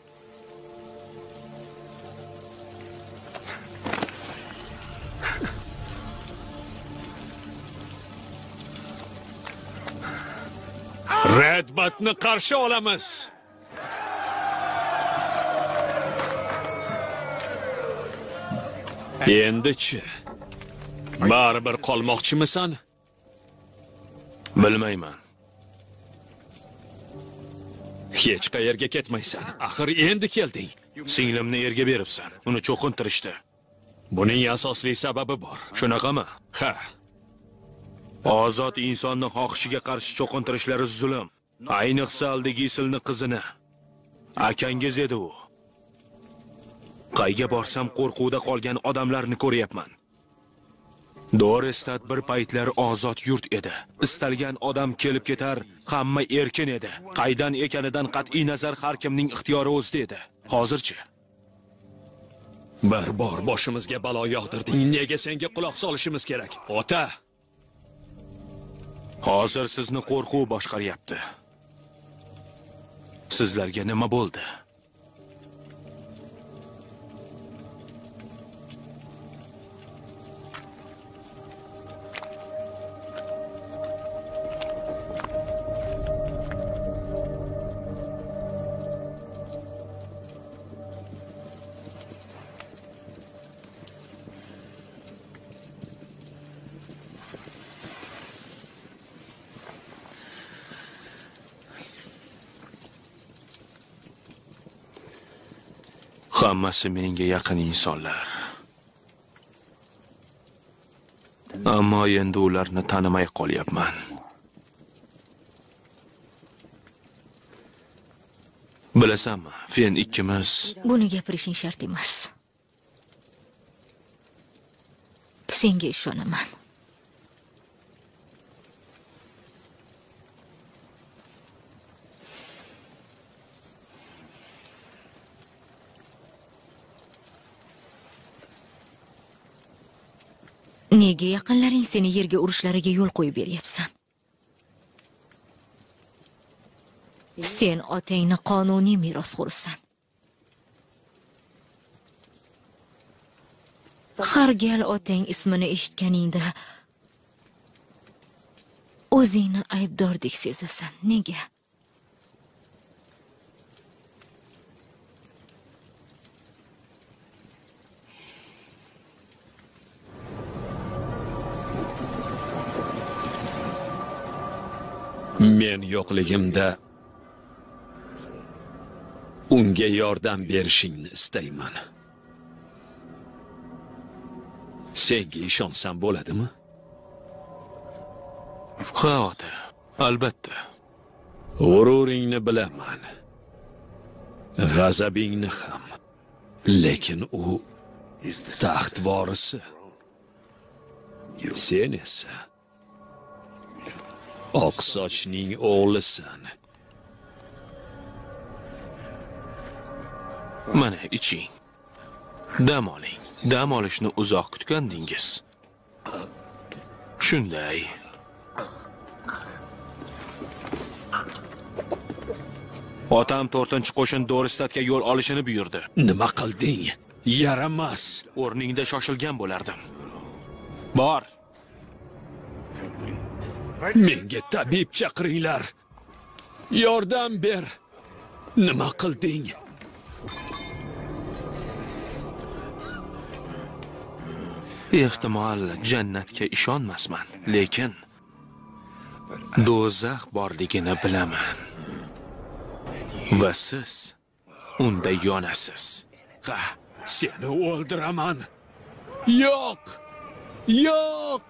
Redbudni qarshi olamiz. Endi-chi? Baribir qolmoqchimisan? Bilmayman. Hech qayerga ketmaysan. Axir endi kelding. Singlimni erga beribsan. Uni cho'qintirishdi. Buning asosli sababi bor. Shunaqami? Ha. Ozod insonni xohishiga qarshi cho'qintirishlari zulm. Ayniqsa Aldegisilni qizini. Akangiz edi u. Qayga borsam qo'rquvda qolgan odamlarni ko'ryapman. Dorestad bir paytlar ozod yurt edi. Istalgan odam kelib ketar, hamma erkin edi. Qaydan ekanidan qat'iy nazar har kimning ixtiyori o'zida edi. Hozirchi bir bor boshimizga balo yog'dirding. Nega senga quloq solishimiz kerak? Ota. Hozir sizni qo'rquv boshqaryapti. Sizlarga nima bo'ldi? Hammasi menga yaqin insonlar. Ammo endi ularni tanimay qolyapman. Bilasanmi, Fen ikkimiz Buni gapirishing shart emas. Senga ishonaman. Nega yaqinlaring seni yerga urishlariga yo'l qo'yib beryapsan? Sen otangni qonuniy merosxo'risan. Har gal otang ismini eshitganingda o'zingni aybdordek sezasan. Nega? Men yo'qligimda unga yordam berishingni istayman. Senga ishonsam bo'ladimi? Ha, ota, albatta. G'ururingni bilaman. G'azabingni ham. Lekin u taxt vorisi. Sen esa Oqsochning o'g'lisan. Mana iching. Dam oling. Dam olishni uzoq kutgandingiz. Shunday. Otam to'rtinchi qo'shin Dorestadga yo'l olishini buyurdi. Nima qilding? Yaramas. O'rningda shoshilgan bo'lardim. Bor. Menga tabib chaqiringlar. Yordam ber. Nima qilding? Ehtimol jannatga ishonmasman, lekin do'zax borligini bilaman. Va siz unda yonasiz. Ha, seni o'ldiraman. Yo'q. Yo'q.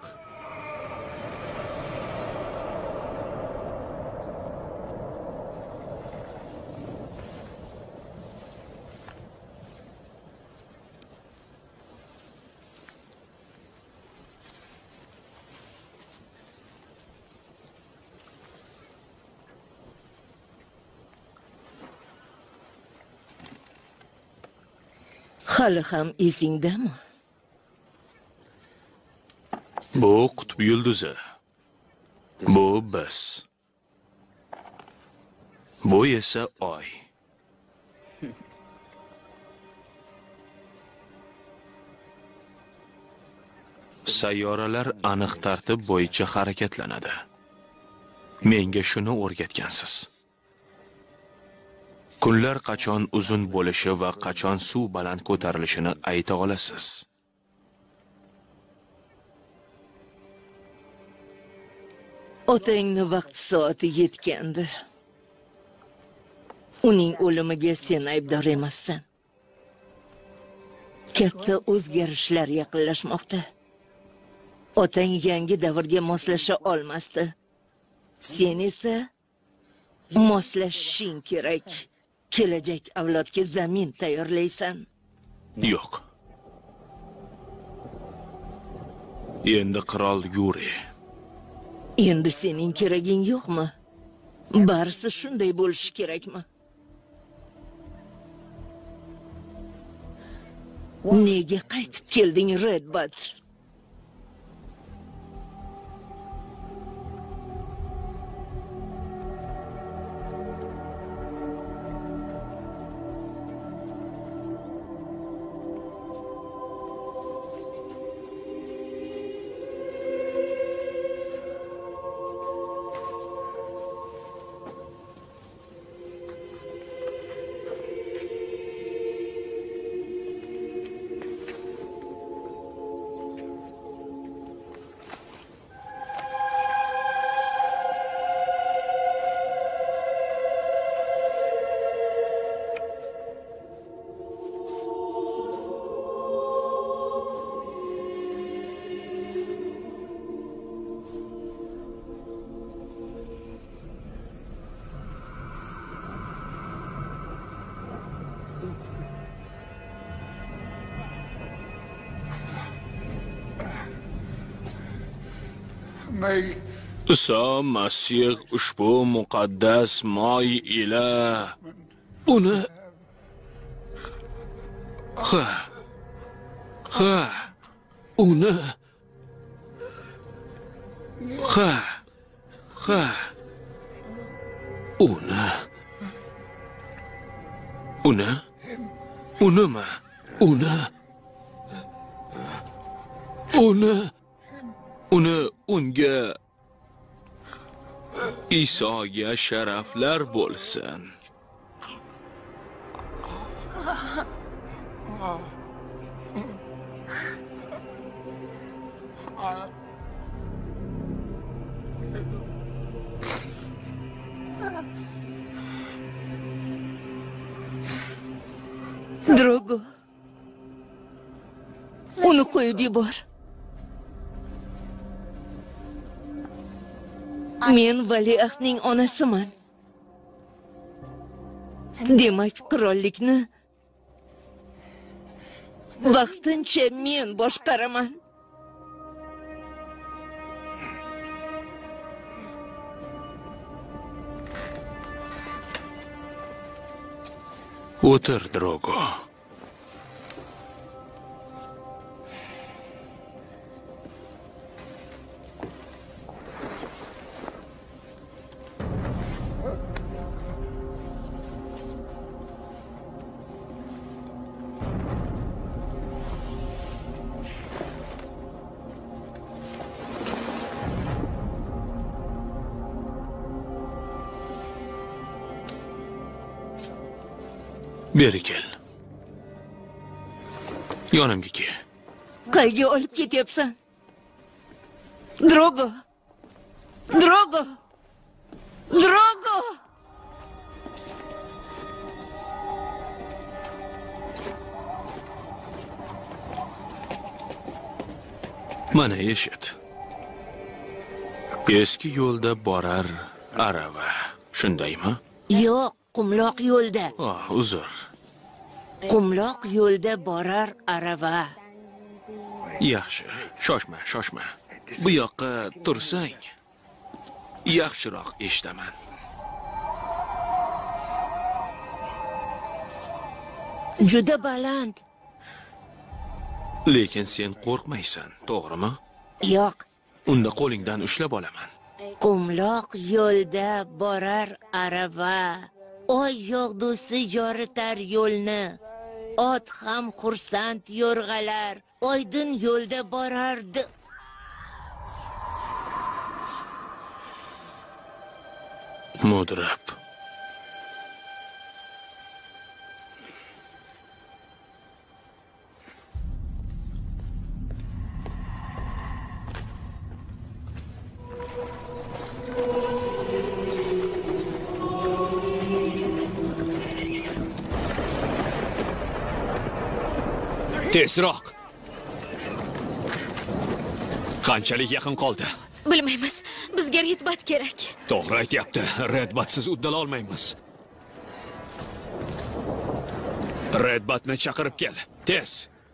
Hali ham esingdami? Bu qutb yulduzi. Bu biz. Bu esa oy. Sayyoralar aniq tartib bo'yicha harakatlanadi. Menga shuni o'rgatgansiz. Kunlar qachon uzun bo'lishi va qachon suv baland ko'tarilishini ayta olasiz. Otangni vaqt soati yetgandi. Uning o'limiga sen aybdor emassan. Katta o'zgarishlar yaqinlashmoqda. Otang yangi davrga moslasha olmasdi. Sen esa moslashishing kerak. Kelajak avlodga zamin tayyorlaysan. Yo'q. Endi qirol Yuri. Endi sening keraging yo'qmi? Barisi shunday bo'lishi kerakmi? Nega qaytib kelding, Redbud? Iso Masih ushbu muqaddas moy ila uni ha ha uni ha ha uni uni unimi uni uni uni unga Isoga sharaflar bo'lsin. Drogo. Uni qo'yib yubor. Men valiahdning onasiman. Demak, qirollikni vaqtincha men boshqaraman. O'tir, Drogo. Beri kel. Yonimga kel. Qayga olib ketyapsan? Drogo. Drogo. Drogo. Mana eshit. Eski yo'lda borar arava. Shundaymi? Yo'q, qumloq yo'lda. Oh, uzr. Qumloq yo'lda borar arava. Yaxshi, shoshma, shoshma. Bu yoqqa tursang, yaxshiroq eshitaman. Juda baland. Lekin sen qo'rqmaysan, to'g'rimi? Yo'q. Unda qo'lingdan ushlab olaman. Qumloq yo'lda borar arava. Oy yog'dusi yoritar yo'lni. Ot ham xursand yo'rg'alar. Oydin yo'lda borardi. Mudrab. Tezroq. Qanchalik yaqin qoldi? Bilmaymiz. Bizga Redbat kerak. To'g'ri aytyapti. Redbatsiz uddala olmaymiz. Redbatni chaqirib kel. Tez.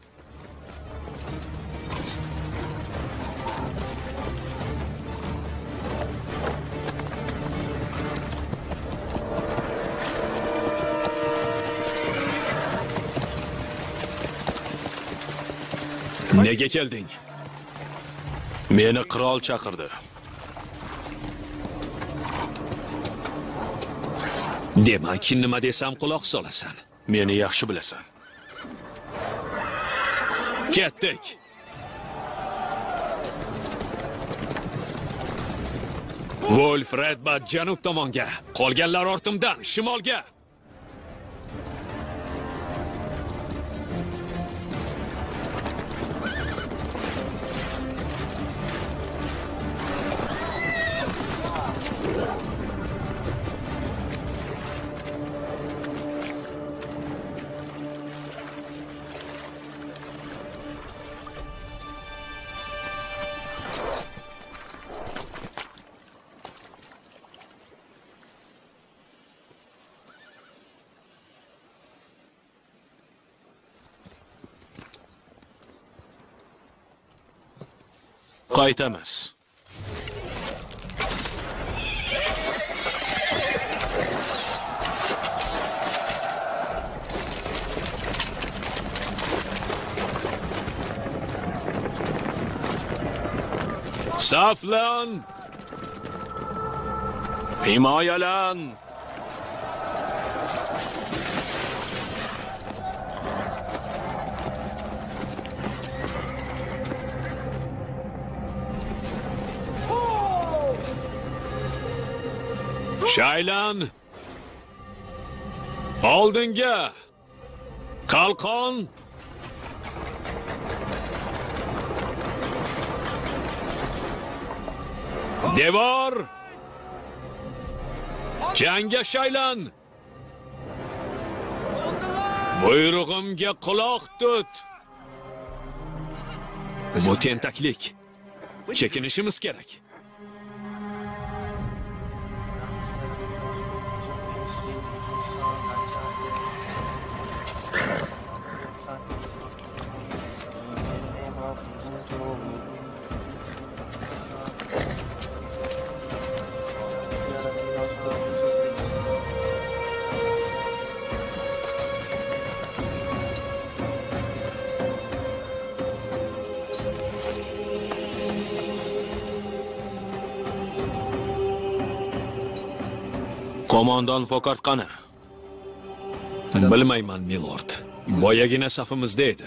Nega kelding? Meni qirol chaqirdi. Demak, nima desam quloq solasan. Meni yaxshi bilasan. Ketdik. Wolf, Redbat janub tomonga, qolganlar ortimdan shimolga. Qaytamiz. Saflan! Himoyalan! Shaylan! Oldinga! Qalqon! Devor! Jangga shaylan! Buyrug'imga quloq tut! Bu tentaklik. Chekinishimiz kerak. Qo'mondon Fokart qani? Bilmayman, milord. Boyagina safimizda edi.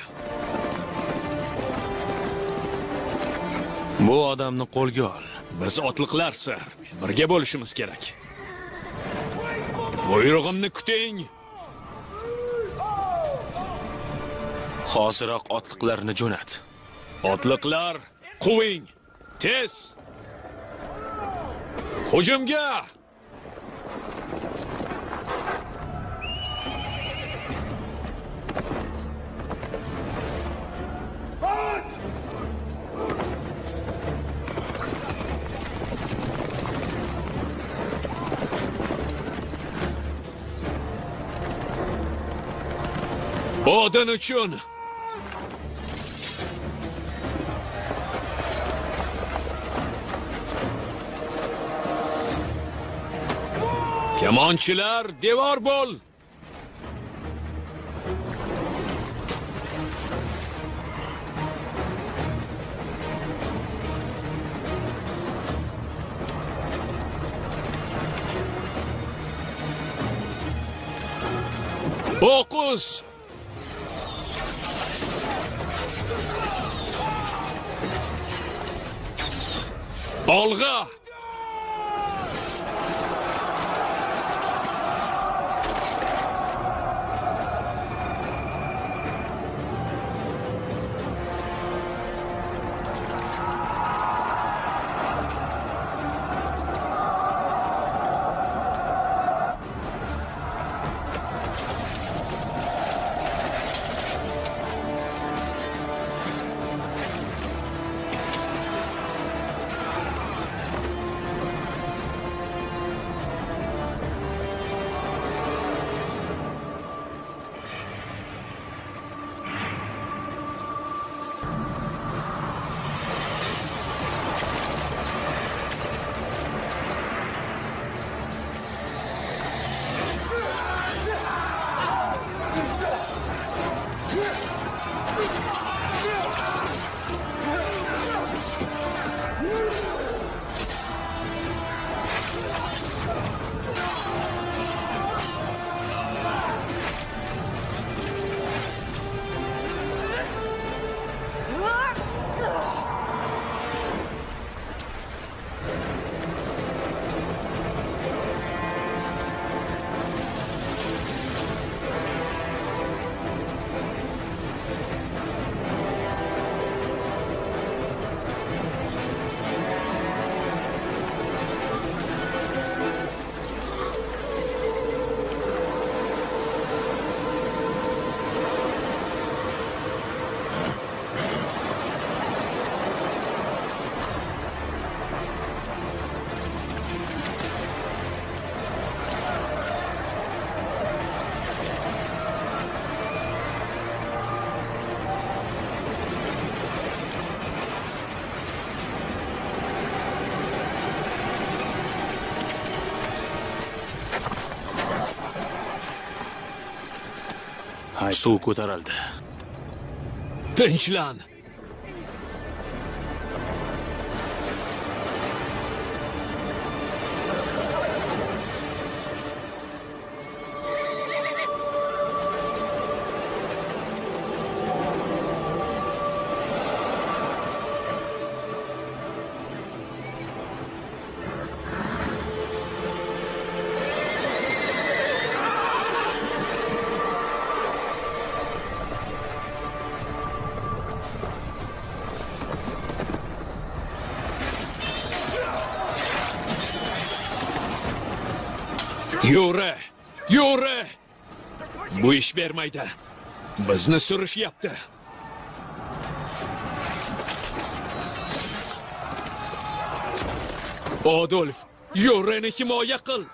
Bu odamni qo'lga ol. Biz otliqlar, sir. Birga bo'lishimiz kerak. Buyrug'imni kuting. Hoziroq otliqlarni jo'nat. Otliqlar, quving. Tez. Hujumga! Odin uchun! Kamonchilar, devor bo'l! O'qus! Olg'a! Suv ko'tarildi. Tinchlan. Yuri! Yuri! Bu ish bermaydi. Bizni surishyapti. Adolf, Yurini himoya qil.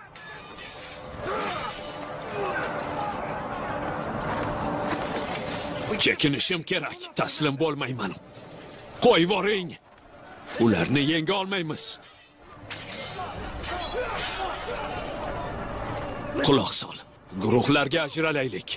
Chekinishim kerak. Taslim bo'lmayman. Qo'yib yuboring. Ularni yenga olmaymiz. Quloq sol. Guruhlarga ajralaylik.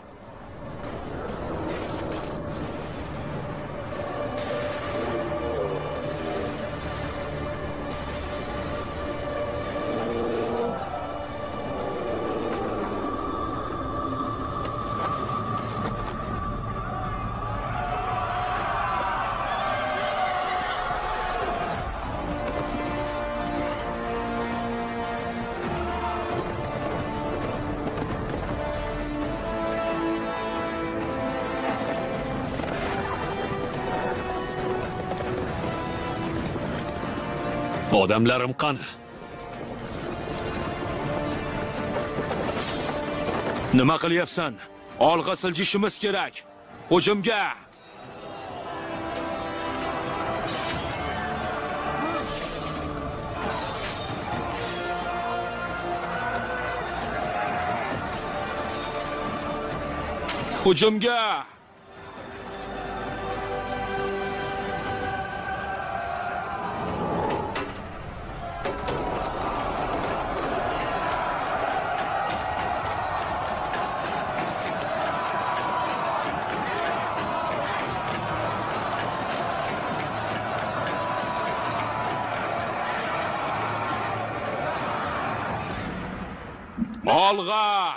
Odamlarim qani? Nima qilyapsan? Olg'a siljishimiz kerak. Hujumga! Hujumga! Olg'a!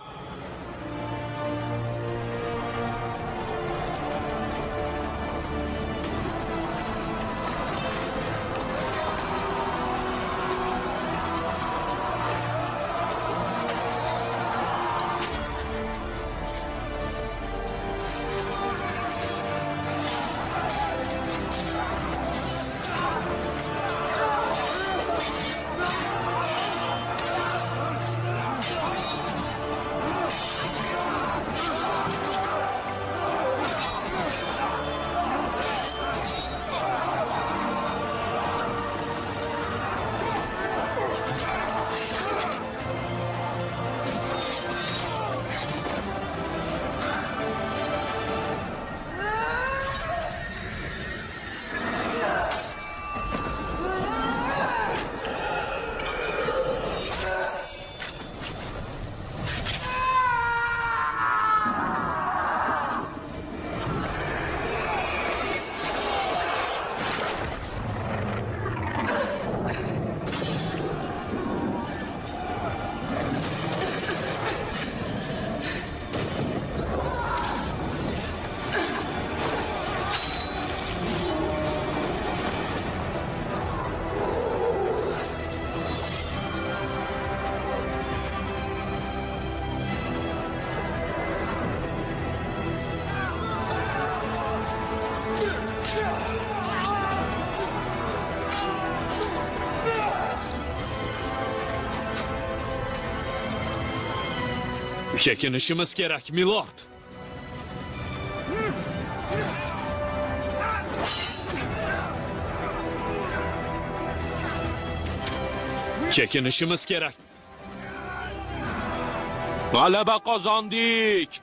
Chekinishimiz kerak, milord. Chekinishimiz kerak. G'alaba qozondik.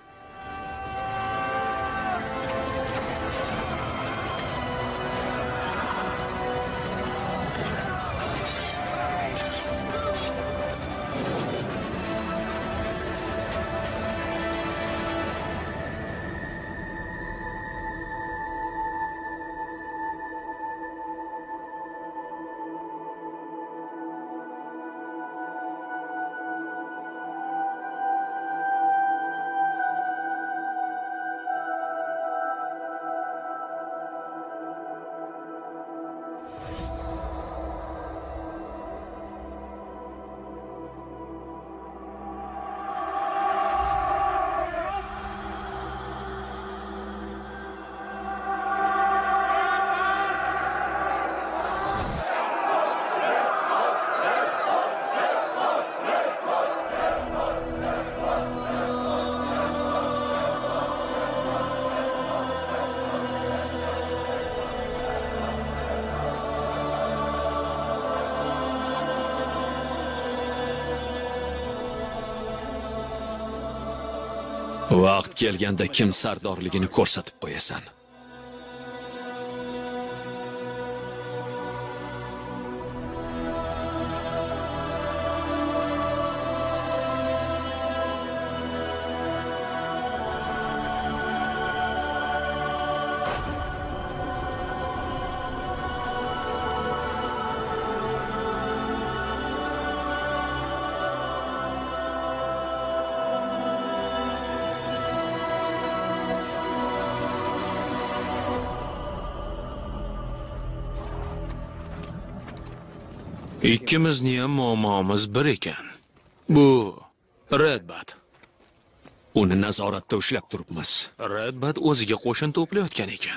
Vaqt kelganda kim sardorligini ko'rsatib qo'yasan. Ikkimizni ham muammomiz bir ekan. Bu Redbat. Uni nazoratda ushlab turibmiz. Redbat o'ziga qo'shin to'playotgan ekan.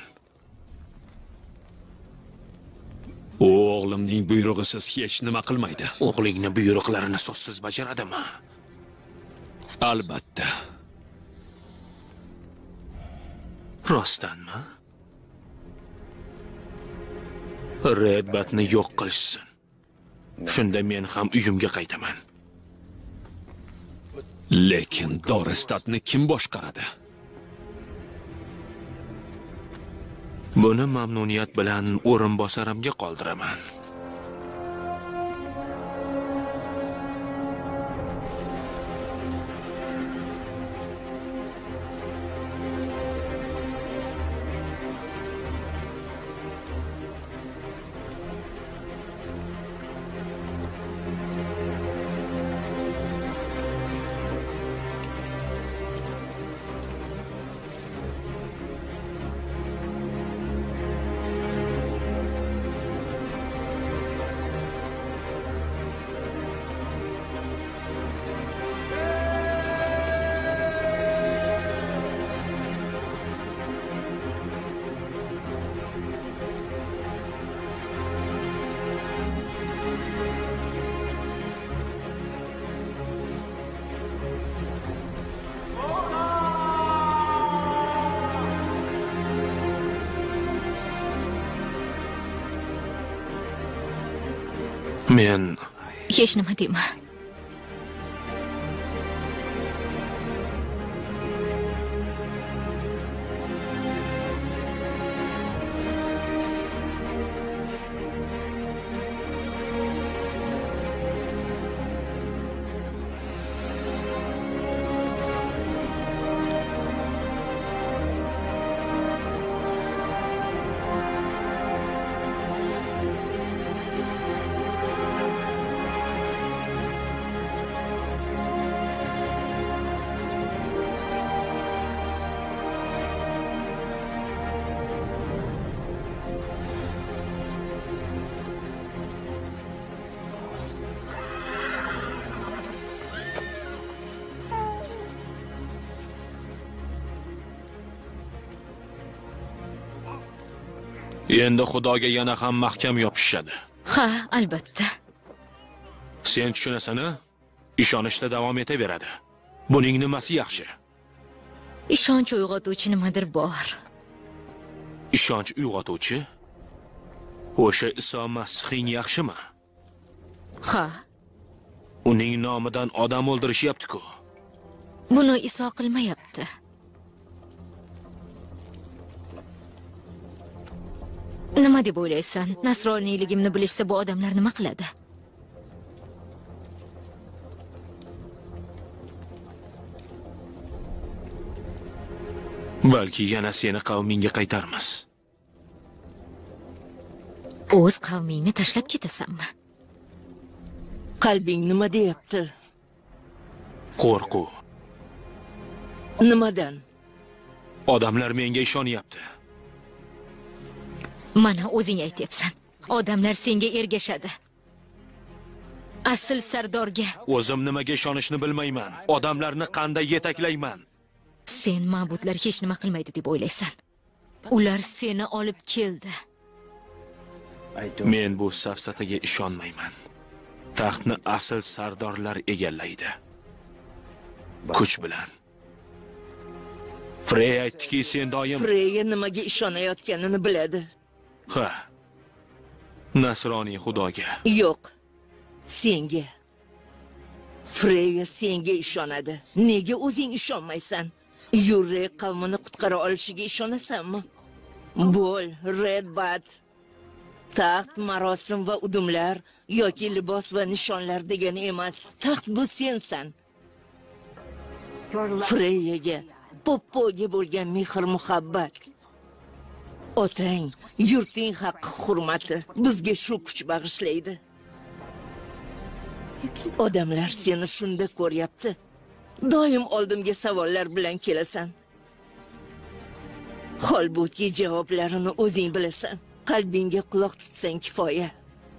U o'g'limning buyrug'isiz hech nima qilmaydi. O'g'lingni buyruqlarini so'zsiz bajaradimi? Albatta. Rostdanmi? Redbatni yo'q qilishsin. Shunda men ham uyimga qaytaman. Lekin Dorestadni kim boshqaradi? Buni mamnuniyat bilan o'rinbosarimga qoldiraman. Men hech nima dema. Endi Xudoga yana ham mahkam yopishadi. Ha, albatta. Sen tushunasan-a? Ishonishda davom etaveradi. Buning nimasi yaxshi? Ishonch uyg'otuvchi nimadir bor. Ishonch uyg'otuvchi? O'sha Iso Masihing yaxshimi? Ha. Uning nomidan odam o'ldirishyapti-ku. Buni Iso qilmayapti. Nima deb o'ylaysan? Nasroniyligimni bilishsa bu odamlar nima qiladi? Balki yana seni qavmingga qaytarmiz. O'z qavmingni tashlab ketasanmi? Qalbing nima deyapti? Qo'rquv. Nimadan? Odamlar menga ishonyapti. Mana o'zing aytyapsan. Odamlar senga ergashadi. Asl sardorga. O'zim nimaga ishonishni bilmayman. Odamlarni qanday yetaklayman? Sen ma'budlar hech nima qilmaydi deb o'ylaysan. Ular seni olib keldi. Men bu safsataga ishonmayman. Taxtni asl sardorlar egallaydi. Kuch bilan. Frey aytdiki, sen doim Freyga nimaga ishonayotganini biladi. Ha. Nasroniy xudoga. Yo'q. Senga. Freyga senga ishonadi. Nega o'zing ishonmaysan? Yurrey qavmini qutqara olishiga ishonasanmi? Bo'l, Redbat. Taxt, marosim va udumlar yoki libos va nishonlar degani emas. Taxt bu sensan. Freyyaga, Poppoga bo'lgan mehr-muhabbat. Otang, yurting haqqi hurmati bizga shu kuch bag'ishlaydi. Odamlar seni shunda ko'ryapti. Doim oldimga savollar bilan kelasan. Holbuki javoblarini o'zing bilasan. Qalbingga quloq tutsang kifoya.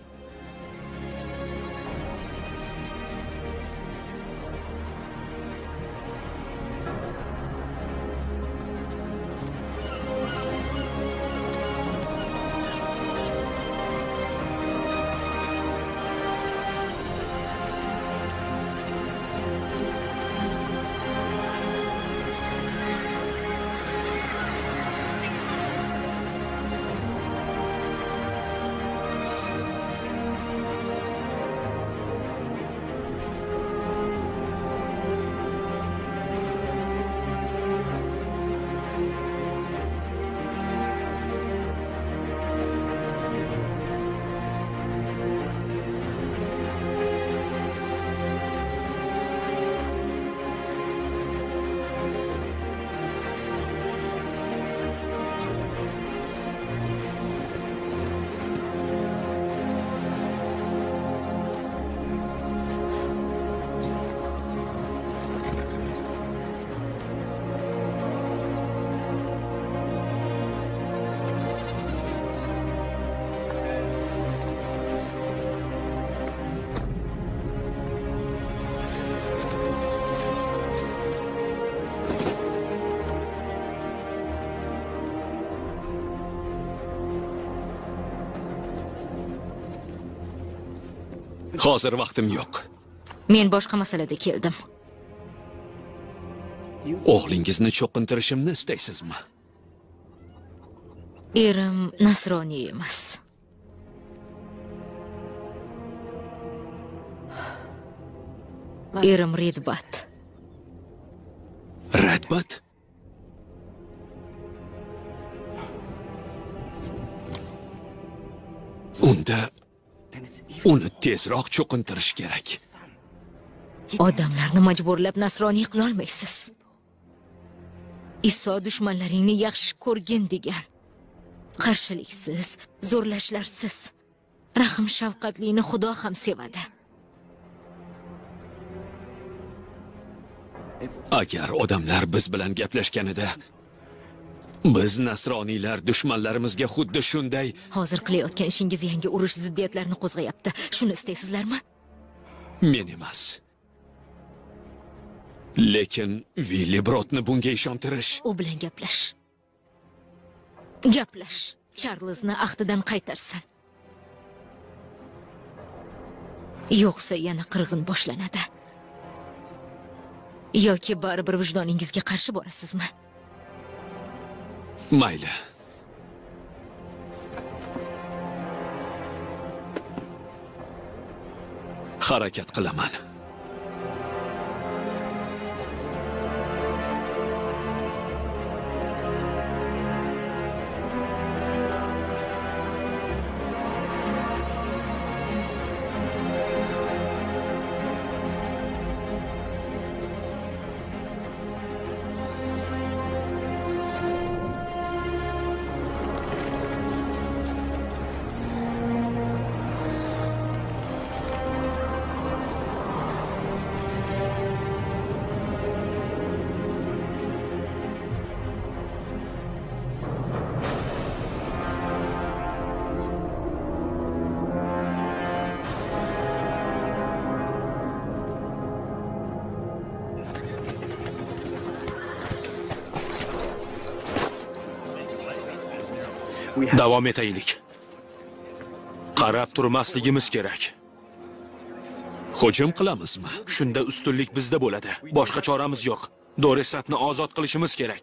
Hozir vaqtim yo'q. Men boshqa masalada keldim. O'g'lingizni cho'qintirishimni istaysizmi? Erim nasroniy emas. Erim Redbat. Redbat? Unda uni tezroq cho'qintirish kerak. Odamlarni majburlab nasroniy qila olmaysiz. Iso dushmanlaringni yaxshi ko'rgin degan. Qarshiliksiz, zo'rlashlarsiz. Rahim shafqatlini Xudo ham sevadi. Agar odamlar biz bilan gaplashganida biz nasroniylar dushmanlarimizga xuddi shunday Hozir qilayotgan ishingiz yangi urush ziddiyatlarini qo'zg'ayapti. Shuni istaysizlarmi? Men emas. Lekin Willibrodni bunga ishontirish. U bilan gaplash. Gaplash. Charlzni ahdidan qaytarsin. Yo'qsa yana qirg'in boshlanadi. Yoki baribir vijdoningizga qarshi borasizmi? Mayli. Harakat qilaman. Davom etaylik. Qarab turmasligimiz kerak. Hujum qilamizmi? Shunda ustunlik bizda bo'ladi. Boshqa choramiz yo'q. Doresatni ozod qilishimiz kerak.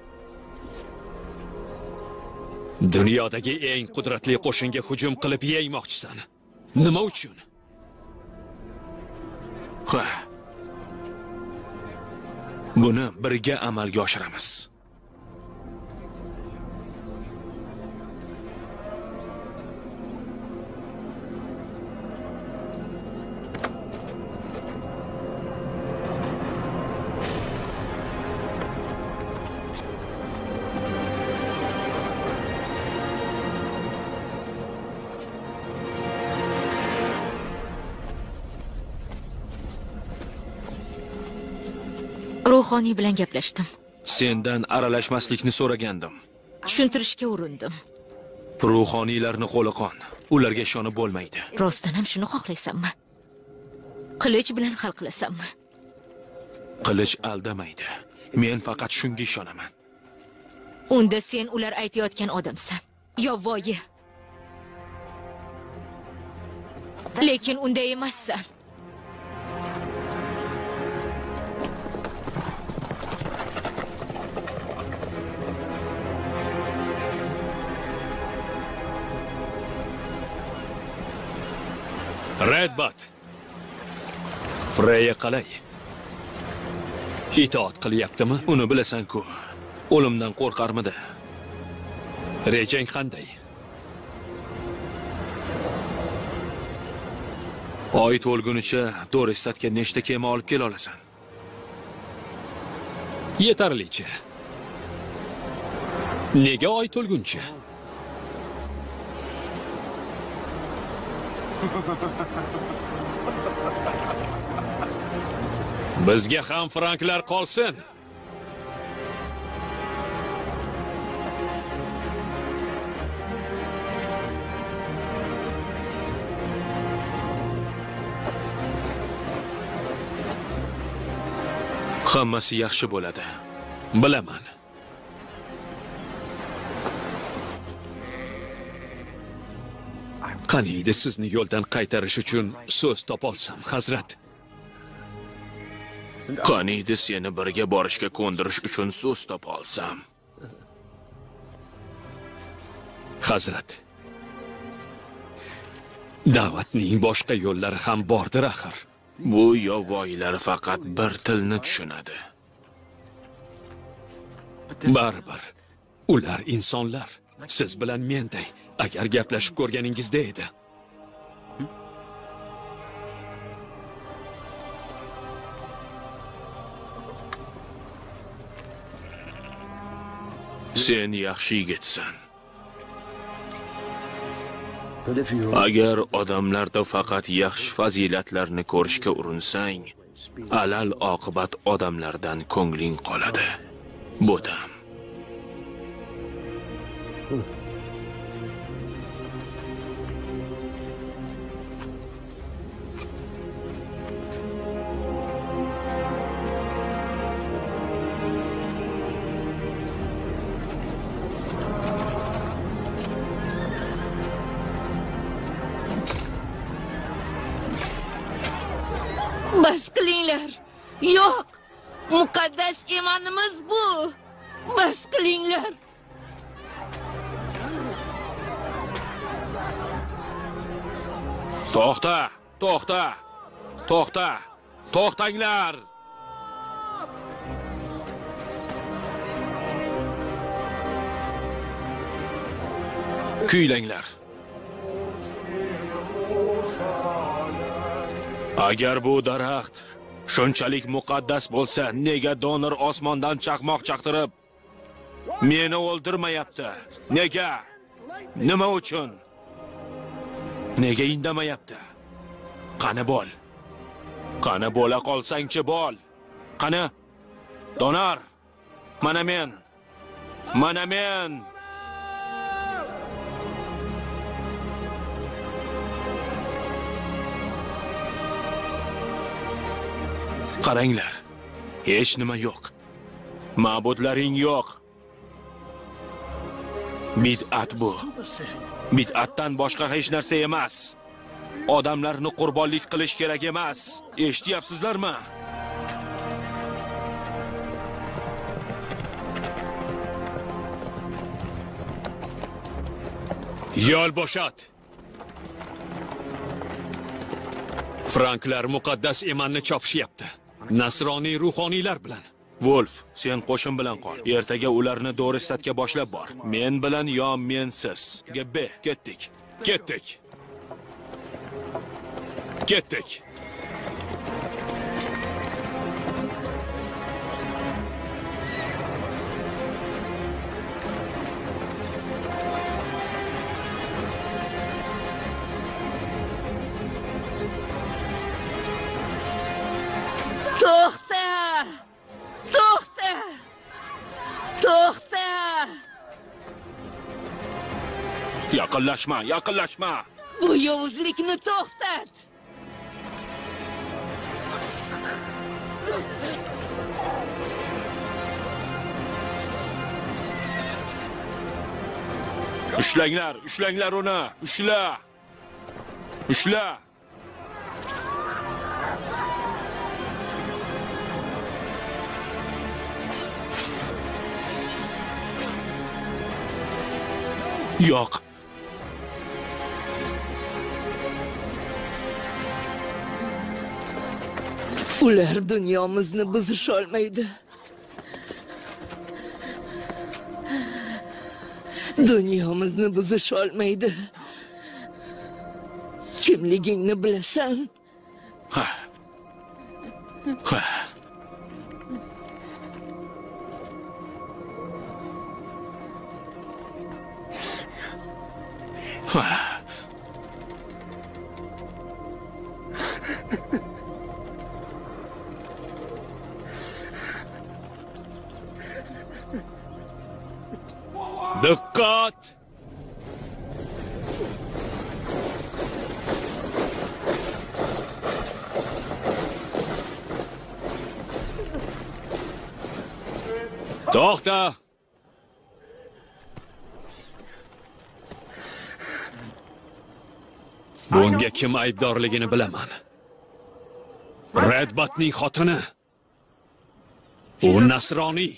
Dunyodagi eng qudratli qo'shinga hujum qilib yeymoqchisan. Nima uchun? Ha. Buni birga amalga oshiramiz. Ruhoniy bilan gaplashdim. Sendan aralashmaslikni so'ragandim. Tushuntirishga urindim. Ruhoniylarni qo'li qon. Ularga ishonib bo'lmaydi. Rostdan ham shuni xohlaysanmi? Qilich bilan hal qilasanmi? Qilich aldamaydi. Men faqat shunga ishonaman. Unda sen ular aytayotgan odamsan. Yovvoyi. Lekin unday emassan. Redbat. Freya qalay? Itoat qilyaptimi? Uni bilasan-ku. O'limdan qo'rqarmidi? Rejang qanday? Oy to'lgunicha Dorestadga nechta kema olib kela olasan? Yetarlicha. Nega oy to'lguncha? Bizga ham franklar qolsin. Hammasi yaxshi bo'ladi. Bilaman. Qaniydi sizni yo'ldan qaytarish uchun so'z topolsam, hazrat. Qaniydi seni birga borishga ko'ndirish uchun so'z topolsam. Hazrat. Da'vatning boshqa yo'llari ham bordir axir. Bu yovvoyilar faqat bir tilni tushunadi. Baribir. Ular insonlar. Siz bilan menday. Agar gaplashib ko'rganingizda edi. Sen yaxshi yigitsan. Agar odamlarda faqat yaxshi fazilatlarni ko'rishga urinsang, alal oqibat odamlardan ko'ngling qoladi. Bo'tam. Bas qilinglar. Yo'q. Muqaddas imonimiz bu. Bas qilinglar. To'xta, to'xta. To'xta. To'xtanglar. Kuylanglar. Agar bu daraxt shunchalik muqaddas bo'lsa, nega donor osmondan chaqmoq chaqtirib meni o'ldirmayapti? Nega? Nima uchun? Nega indamayapti? Qani bol? Qani bo'la qolsangchi bol? Qani? Donor. Mana men. Mana men. Qaranglar. Hech nima yo'q. Ma'budlaring yo'q. Bid'at bu. Bid'atdan boshqa hech narsa emas. Odamlarni qurbonlik qilish kerak emas. Eshityapsizlarmi? Yo'l bo'shat. Franklar muqaddas imanni chopishyapti. Nasroniy ruhoniylar bilan. Wolf, sen qo'shin bilan qol. Ertaga ularni Dorestatga boshlab bor. Men bilan yo mensiz. Gabbe, ketdik. Ketdik. Ketdik. To'xta! To'xta! To'xta! Yaqinlashma, yaqinlashma. Bu yovuzlikni to'xtat! Ushlanglar, ushlanglar uni. Ushla. Ushla. Yo'q. Ular dunyomizni buzish olmaydi. Dunyomizni buzish olmaydi. Kimligingni bilasan? Ha. Ha. Ha. Diqqat! To'xta! Bunga kim aybdorligini bilaman. Redbatning xotini. U nasroniy.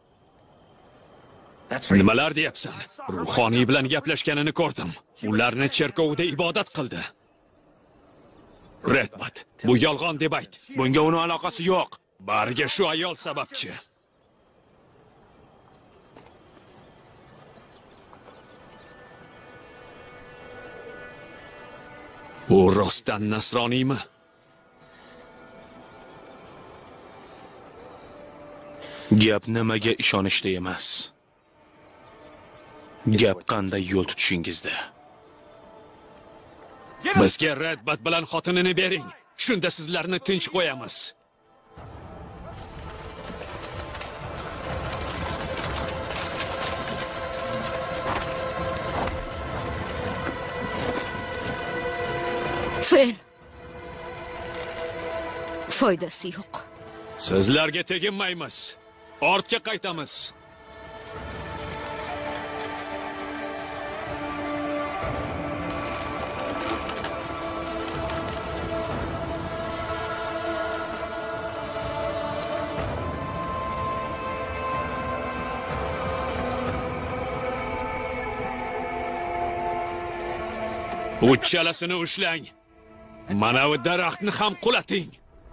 Nimalar deyapsan? Ruhoniy bilan gaplashganini ko'rdim. Ularni cherkovda ibodat qildi. Redbat, bu yolg'on deb ayt. Bunga uni aloqasi yo'q. Bariga shu ayol sababchi. U rostdan nasroniymi? Gap nimaga ishonishda emas. Gap qanday yo'l tutishingizda. Bizga Redbat bilan xotinini bering. Shunda sizlarni tinch qo'yamiz. Fen. Foydasi yo'q. Sizlarga teginmaymiz. Ortga qaytamiz. Uchalasini ushlang. Mana bu daraxtni ham qulating.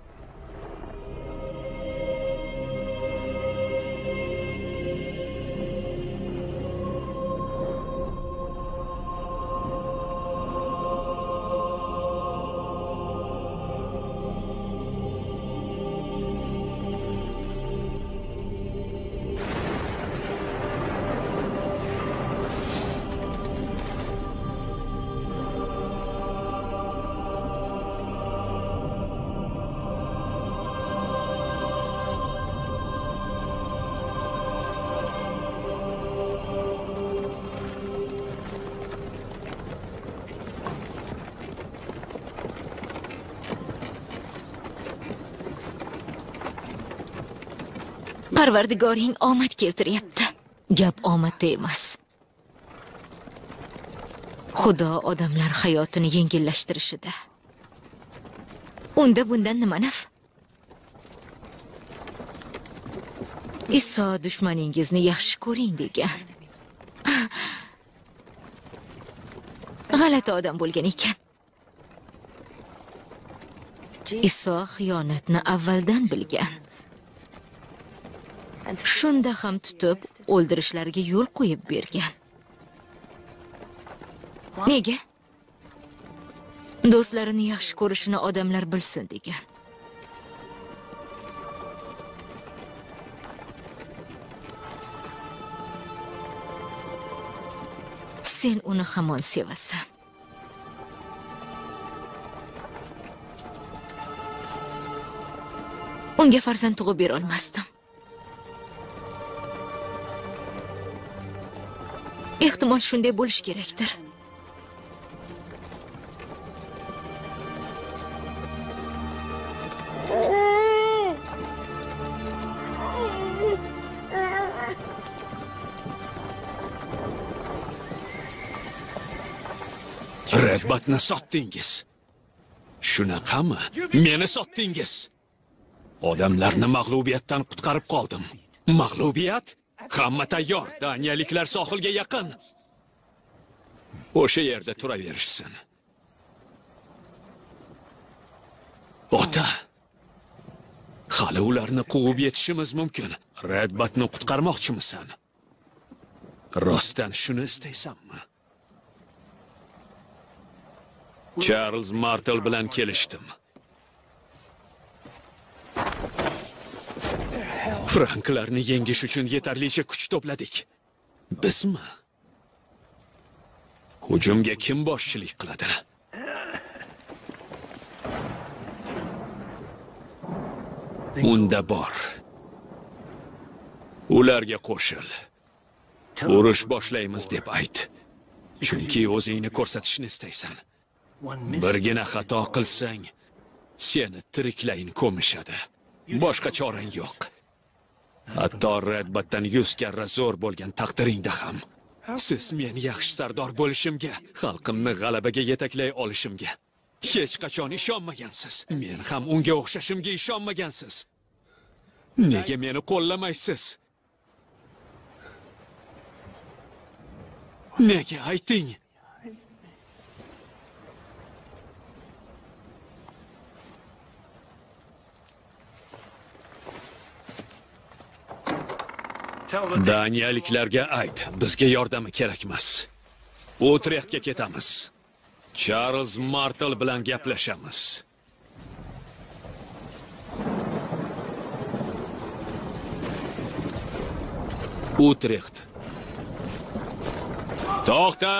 Parvardigoring omad keltiryapti. Gap omadda emas. Xudo odamlar hayotini yengillashtirishida. Unda bundan nima naf? Iso dushmaningizni yaxshi ko'ring degan. G'alati odam bo'lgan ekan. Iso xiyonatni avvaldan bilgan. shunda ham tutib o'ldirishlariga yo'l qo'yib bergan. Nega? Do'stlarini yaxshi ko'rishini odamlar bilsin degan. Sen uni hamon sevasan. Unga farzand tug'ib bera olmasdim. Ehtimol shunday bo'lish kerakdir. Redbatni sotdingiz. Shunaqami? Meni sotdingiz. Odamlarni mag'lubiyatdan qutqarib qoldim. Mag'lubiyat? Hamma tayyor. Daniyaliklar sohilga yaqin. O'sha yerda turaverishsin. Ota. Hali ularni quvib yetishimiz mumkin. Redbatni qutqarmoqchimisan? Rostdan shuni istaysanmi? Charles Martel bilan kelishdim. Franklarni yengish uchun yetarlicha kuch to'pladik. Bizmi? Hujumga kim boshchilik qiladi? Unda bor. Ularga qo'shil. Urush boshlaymiz deb ayt. Chunki o'zingni ko'rsatishni istaysan. Birgina xato qilsang, seni tiriklayin ko'mishadi. Boshqa chorang yo'q. Hatto Redbatdan yuz karra zo'r bo'lgan taqdiringda ham. Siz men yaxshi sardor bo'lishimga, xalqimni g'alabaga yetaklay olishimga hech qachon ishonmagansiz. Men ham unga o'xshashimga ishonmagansiz. Nega meni qo'llamaysiz? Nega ayting? Daniyaliklarga ayt, bizga yordami kerak emas. Utrechtga ketamiz. Charles Martel bilan gaplashamiz. Utrecht. To'xta!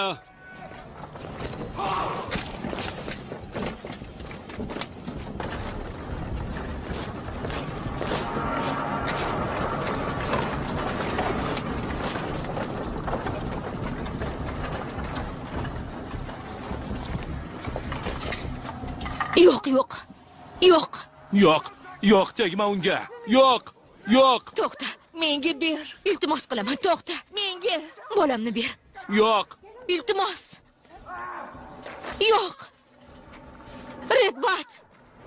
Yo'q, yo'q. Yo'q. Yo'q, yo'q, tegma unga. Yo'q, yo'q. To'xta. Menga ber. Iltimos qilaman, to'xta. Menga. Bolamni ber. Yo'q. Iltimos. Yo'q. Redbat.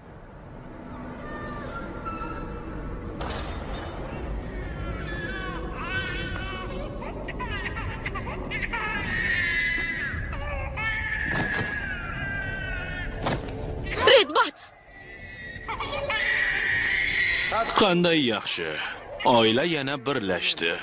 Redbat. Qanday yaxshi. Oila yana birlashdi.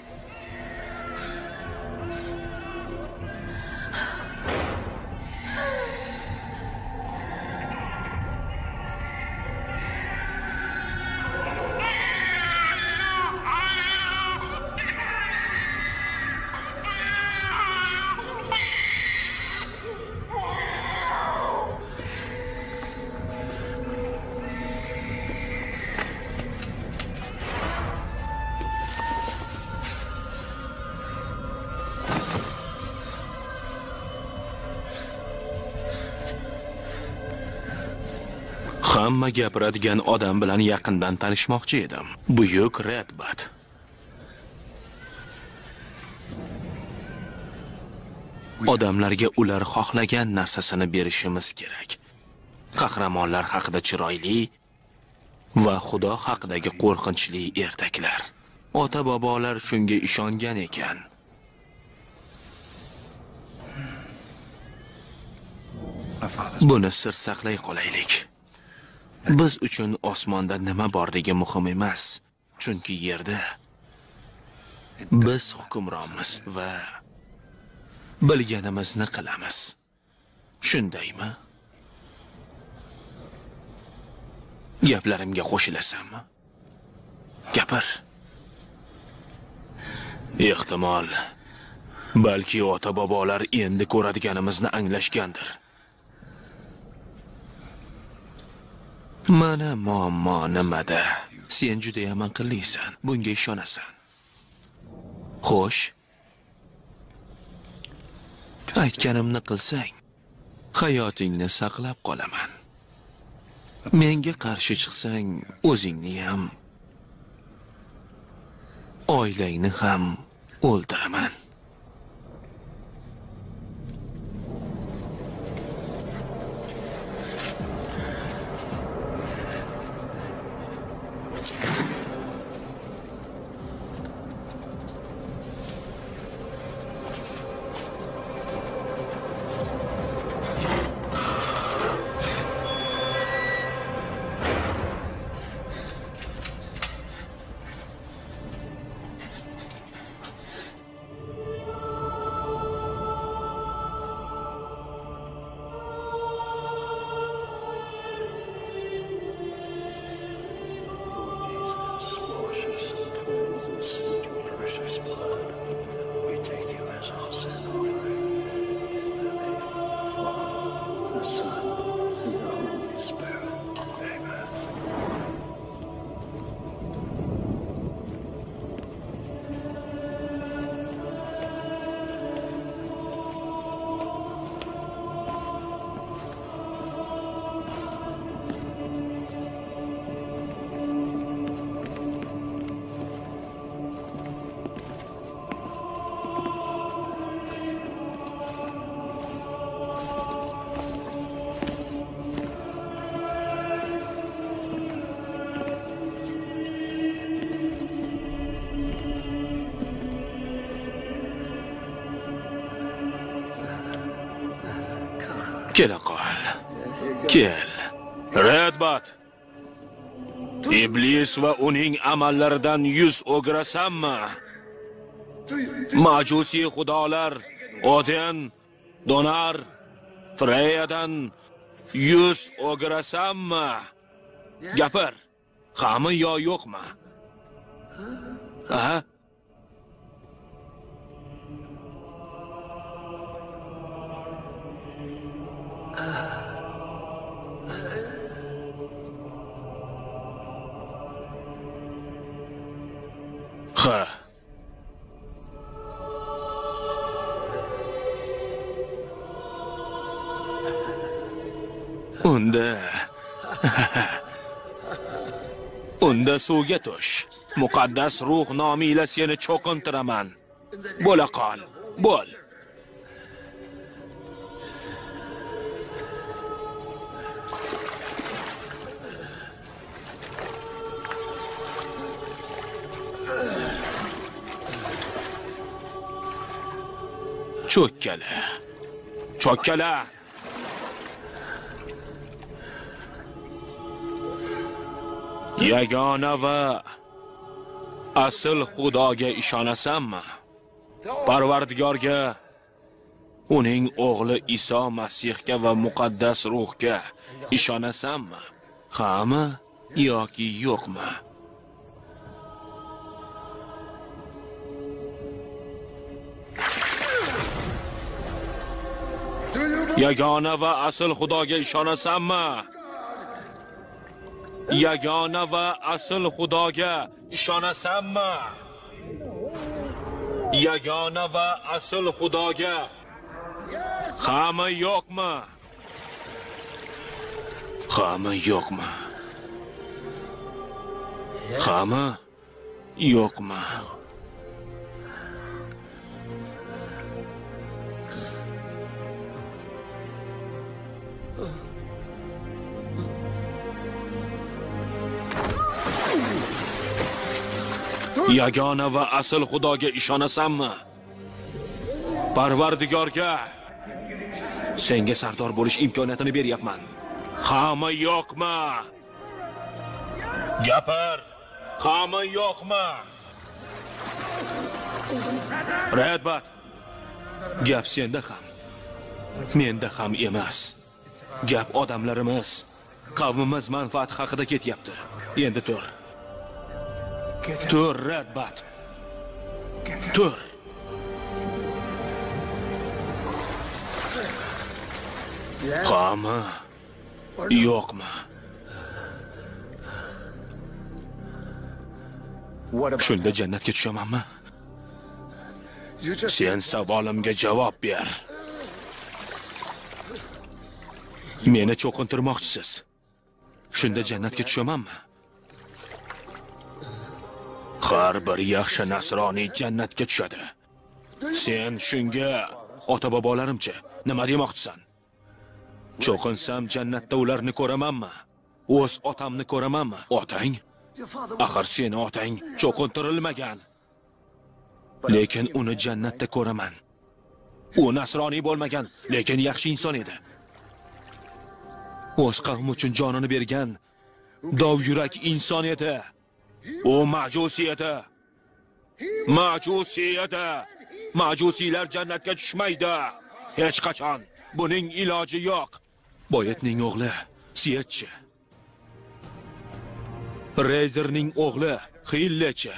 Hamma gapiradigan odam bilan yaqindan tanishmoqchi edim. Buyuk Redbat. Odamlarga ular xohlagan narsasini berishimiz kerak. Qahramonlar haqida chiroyli va Xudo haqidagi qo'rqinchli ertaklar. Ota-bobolar shunga ishongan ekan. Buni sir saqlay qolaylik. Biz uchun osmonda nima borligi muhim emas, chunki yerda Biz hukmronmiz va bilganimizni qilamiz. Shundaymi? Gaplarimga qo'shilasanmi? Gapir. Ehtimol, balki ota-bobolar endi ko'radiganimizni anglashgandir. Mana muammo nimada? Sen juda ham aqllisan, bunga ishonasan. Xo'sh. Aytganimni qilsang, hayotingni saqlab qolaman. Menga qarshi chiqsang, o'zingni ham, oilangni ham o'ldiraman. Kela qol. Kel. Redbat. Iblis va uning amallaridan yuz o'girasanmi? Majusi xudolar Odin, Donar, Freyadan yuz o'girasanmi? Gapir. Qami yo yo'qmi? Ha? Ha. Unda Unda suvga tush. Muqaddas ruh nomiyla seni cho'qintiraman. Bo'la qol. Bo'l. Cho'kkala. Cho'kkala. Yagona va asl Xudoga ishonasanmi? Parvardigorga, uning o'g'li Iso Masihga va muqaddas ruhga ishonasanmi? Hami yoki yo'qmi? Yagona va asl Xudoga ishonasanmi? Yagona va asl Xudoga ishonasanmi? Yagona va asl Xudoga Hami yo'qmi? Hami yo'qmi? Hami yo'qmi? Yagona va asl Xudoga ishonasanmi? Parvardigorga senga sardor bo'lish imkoniyatini beryapman. Hami yo'qmi? Gapir. Hami yo'qmi? Redbat. Gap senda ham, menda ham emas. Gap odamlarimiz, qavmimiz manfaati haqida ketyapti. Endi tur. Tur, Redbat. Tur. Qami? Yo'qmi? Shunda jannatga tushamanmi? Sen savolimga javob ber. Meni cho'qintirmoqchisiz. Shunda jannatga tushamanmi? Har bir yaxshi nasroniy jannatga tushadi. Sen shunga ota-bobolarimcha nima demoqchisan? Cho'qinsam jannatda ularni ko'ramanmi? O'z otamni ko'ramanmi? Otang? Axir seni otang cho'qintirilmagan. Lekin uni jannatda ko'raman. U nasroniy bo'lmagan, lekin yaxshi inson edi. O'z qavmi uchun jonini bergan dov yurak inson edi. U majusi edi. Majusi edi. Majusiylar jannatga tushmaydi. Hech qachon. Buning iloji yo'q. Boyetning o'g'li Siyatchi. Reyderning o'g'li Xillechi.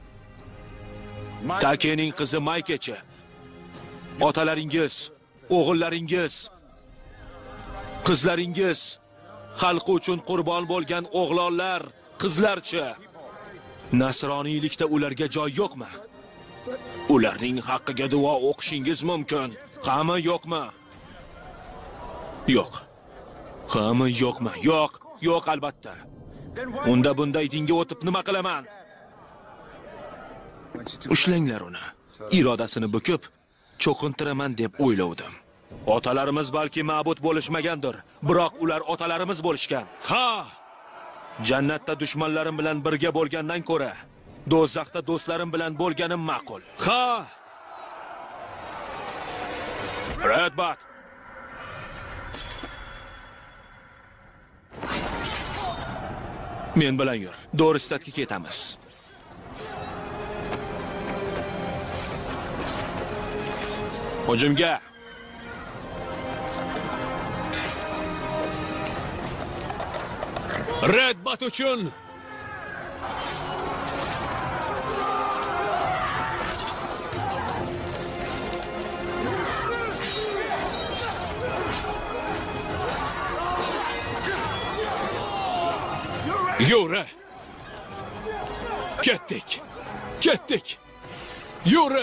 Takening qizi Maykechi. Otalaringiz, o'g'illaringiz, qizlaringiz, xalqi uchun qurbon bo'lgan o'g'lonlar, qizlarchi. Nasroniylikda ularga joy yo'qmi? Ularning haqqiga duo o'qishingiz mumkin. Hamma yo'qmi? Yo'q. Hamma yo'qmi? Yo'q, yo'q albatta. Unda bunday dinga o'tib nima qilaman? Ushlanglar uni. Irodasini bukib, cho'qintiraman deb o'ylovdim. Otalarimiz balki ma'bud bo'lishmagandir, biroq ular otalarimiz bo'lishgan. Ha! Jannatda dushmanlarim bilan birga bo'lgandan ko'ra, do'zaxda do'stlarim bilan bo'lganim ma'qul. Ha! Redbat. Men bilan yur. Do'ristatga ketamiz. Hujumga. Redbat uchun. Yura. Ketdik. Ketdik. Yura.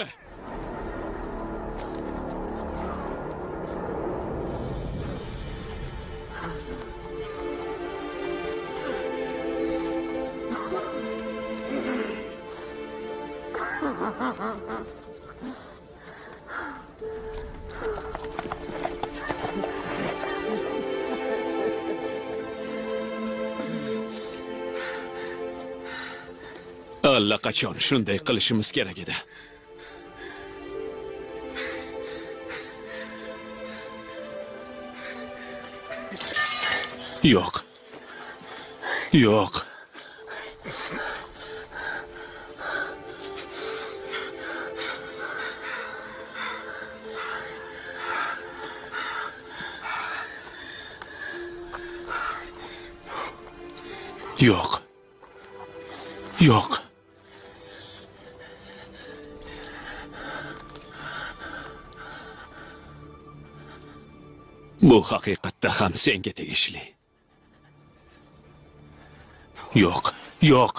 Allaqachon shunday qilishimiz kerak edi. Yo'q. Yo'q. Yo'q. Yo'q. Bu haqiqatda ham senga tegishli. Yo'q, yo'q.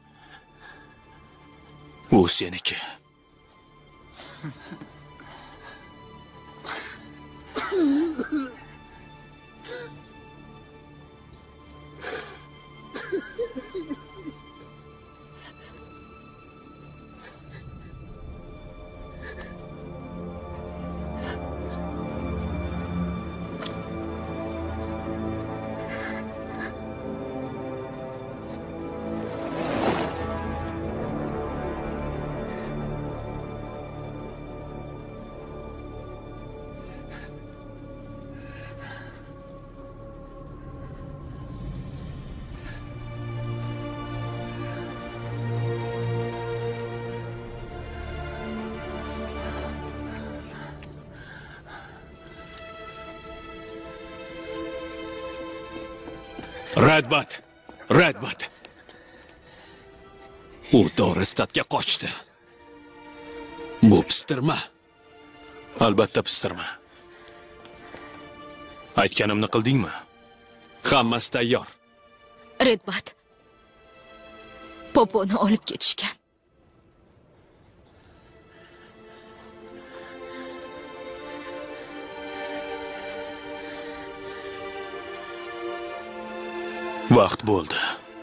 U seniki. Redbat! Redbat! U Dorstatga qochdi. Bu pistirma. Albatta pistirma. Aytganimni qildingmi? Hammasi tayyor. Redbat. Poponi olib ketishgan. Vaqt bo'ldi.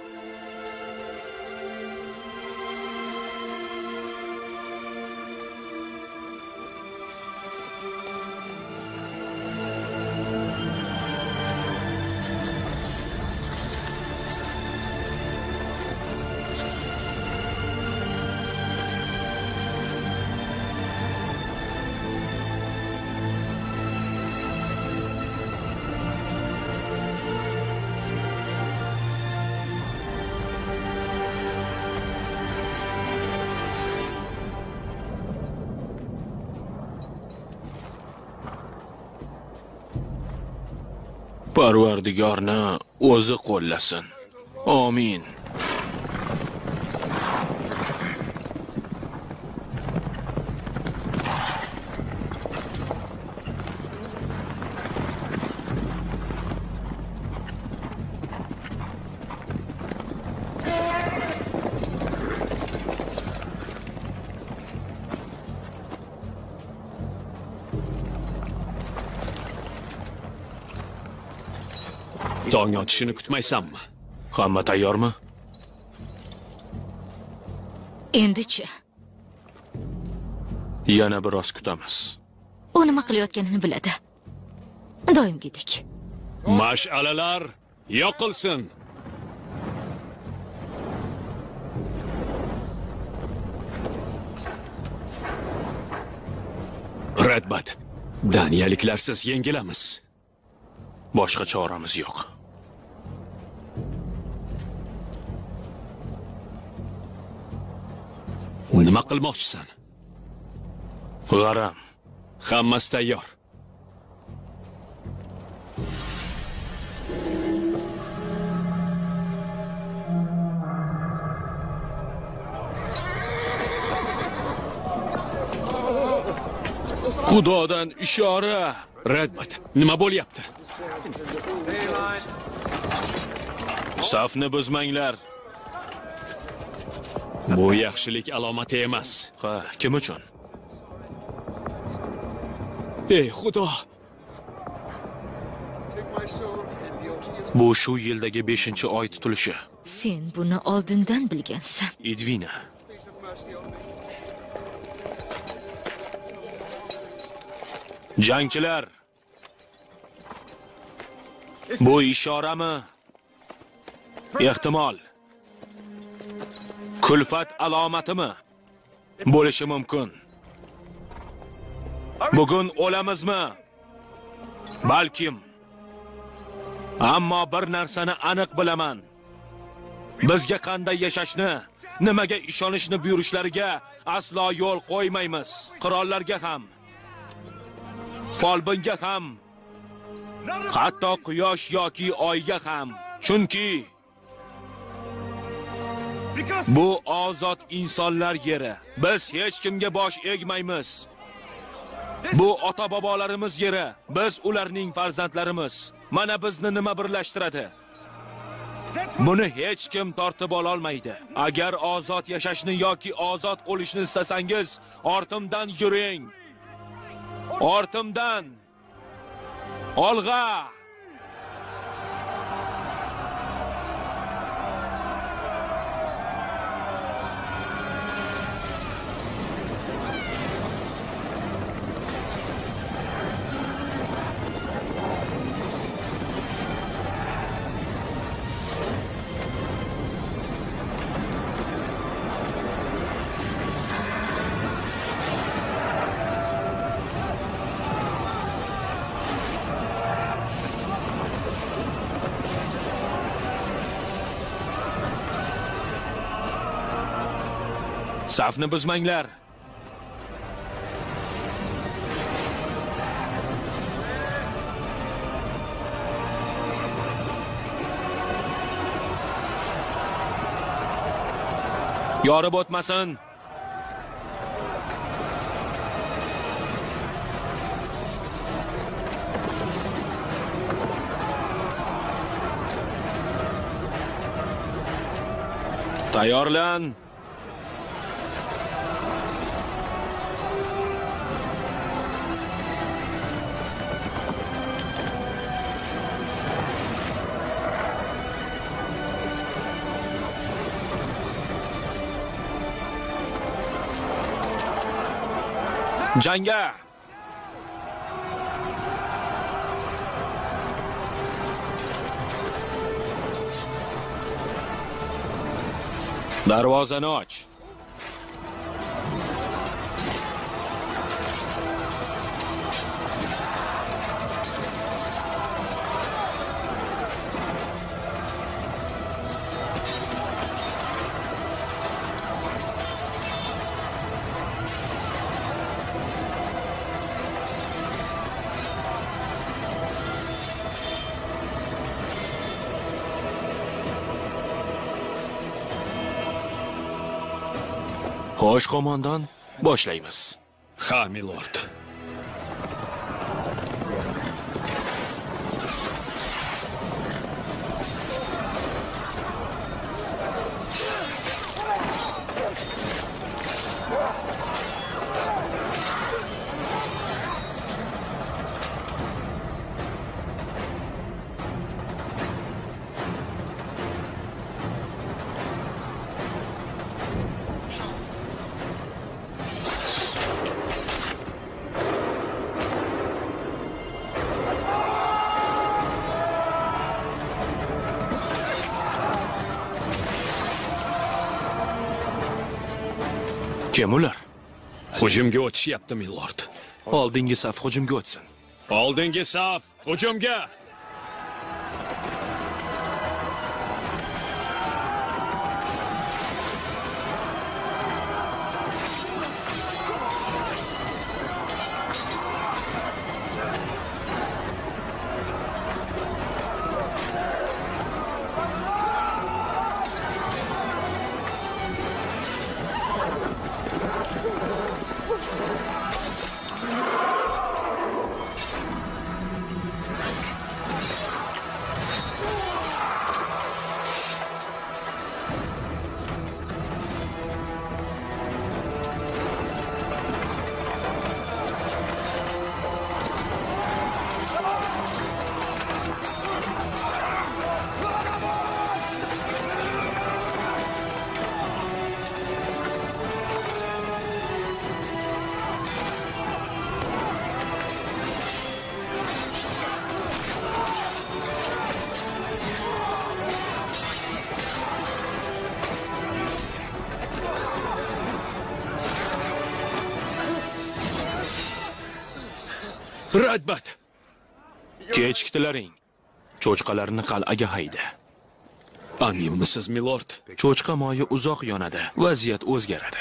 Parvardigorni o'zi qo'llasin. Amin. Tong otishini kutmaysanmi? Hamma tayyormi? Endi-chi? Yana biroz kutamiz. U nima qilayotganini biladi. Doimgidek. Mash'alalar yoqilsin. Redbat, Daniyaliklarsiz yengilamiz. Boshqa choramiz yo'q. Nima qilmoqchisan? G'aram. Hammasi tayyor. Xudodan ishora. Redbat, nima bo'lyapti? Safni buzmanglar. Bu yaxshilik alomati emas. Ha, kim uchun? Ey Xudo! Bu shu yildagi beshinchi oy tutilishi. Sen buni oldindan bilgansan. Edvina. Jangchilar. Bu ishorami? Ehtimol. Kulfat alomatimi? Bo'lishi mumkin. Bugun o'lamizmi? Balkim. Ammo bir narsani aniq bilaman. Bizga qanday yashashni, nimaga ishonishni buyurishlariga aslo yo'l qo'ymaymiz. Qirollarga ham, folbinga ham, hatto quyosh yoki oyga ham. Chunki bu ozod insonlar yeri. Biz hech kimga bosh egmaymiz. Bu ota-bobolarimiz yeri. Biz ularning farzandlarimiz. Mana bizni nima birlashtiradi? Buni hech kim tortib ola olmaydi. Agar ozod yashashni yoki ozod o'lishni istasangiz, ortimdan yuring. Ortimdan. Olg'a! Safni buzmanglar. Yorib o'tmasin. Tayyorlan. Jangga! Darvozani och. Xo'sh, qo'mondon, boshlaymiz. Ha, milord. Kim ular? Hujumga o'tishyapti, milord. Oldingi saf hujumga o'tsin. Oldingi saf hujumga! Radbat! Kechikdilaring. Cho'chqalarni qal'aga hayda. Aminmisiz, milord? Cho'chqa moyi uzoq yonadi, vaziyat o'zgaradi.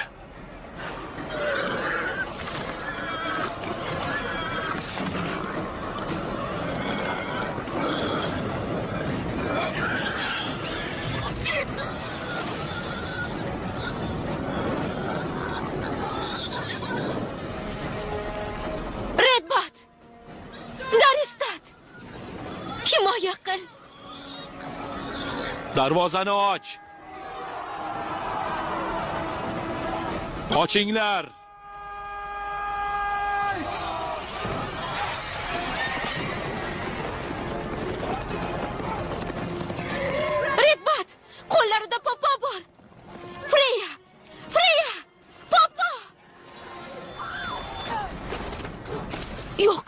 Darvozani och. Qochinglar. Redbat, qo'llarida Papa bor. Freya! Freya! Papa! Yo'q.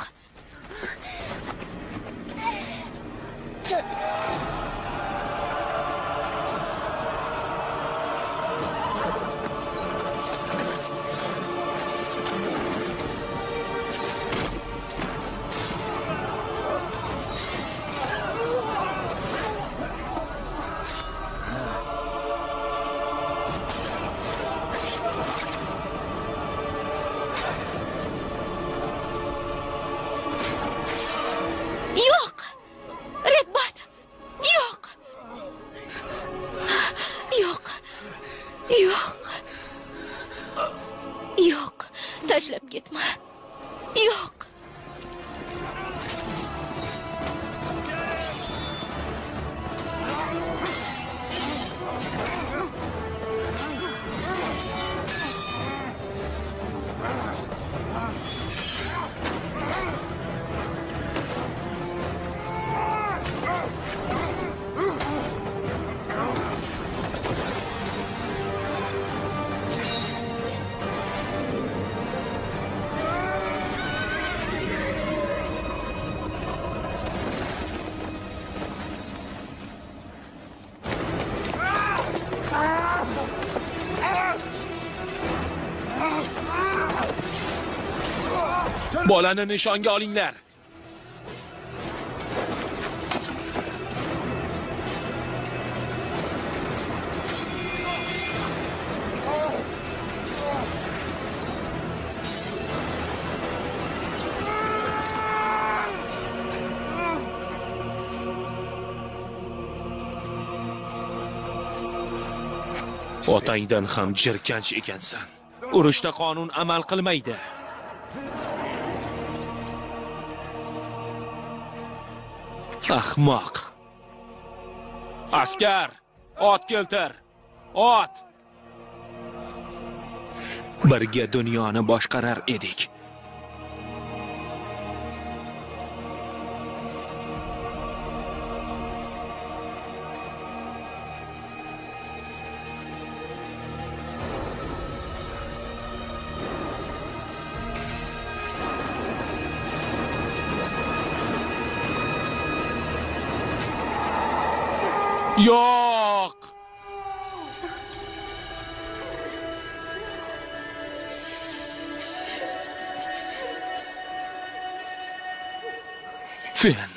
Yo'q. Bolani nishonga olinglar. Otangdan ham jirkanch ekansan. Urushda qonun amal qilmaydi. Ahmoq. Askar, ot keltir. Ot. Birga dunyoni boshqarar edik. Yo'q. Fen.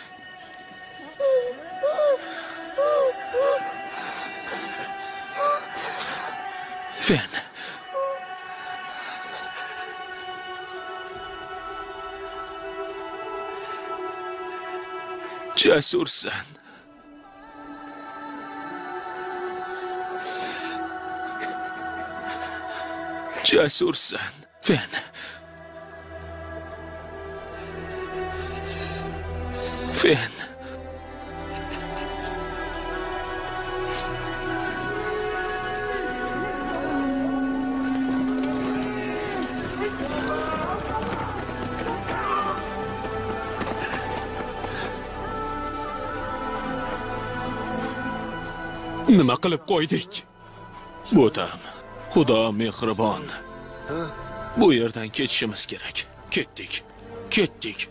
Fen. Jasursan. Jasursan, Fen. Fen. Nima qilib qo'ydik? Bo'tam. Xudo mehribon. Bu yerdan ketishimiz kerak. Ketdik. Ketdik.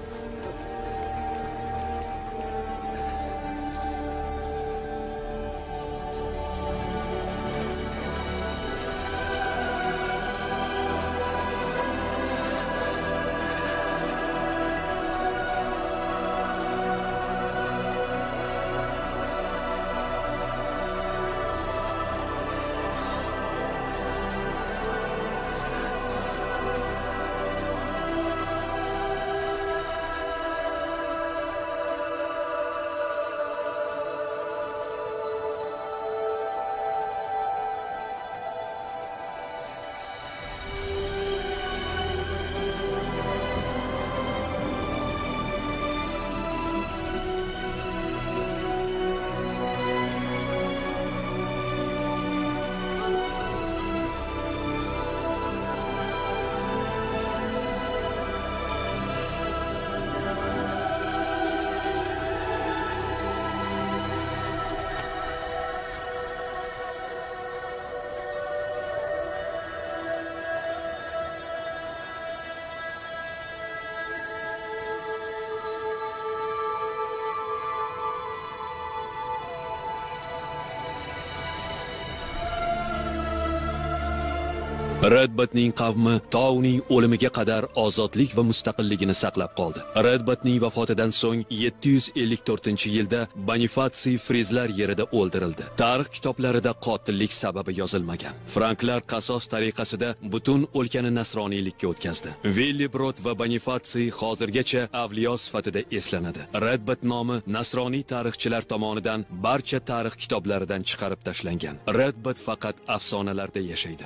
Redbatning qavmi to uning o'limiga qadar ozodlik va mustaqilligini saqlab qoldi. Redbatning vafotidan so'ng yetti yuz ellik to'rtinchi yilda Bonifatsiy Frizlar yerida o'ldirildi. Tarix kitoblarida qotillik sababi yozilmagan. Franklar qasos tariqasida butun o'lkani nasroniylikka o'tkazdi. Willibrod va Bonifatsiy hozirgacha avliyo sifatida eslanadi. Redbat nomi nasroniy tarixchilar tomonidan barcha tarix kitoblaridan chiqarib tashlangan. Redbat faqat afsonalarda yashaydi.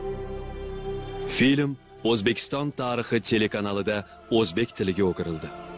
Film O'zbekiston tarixi telekanalida o'zbek tiliga o'girildi.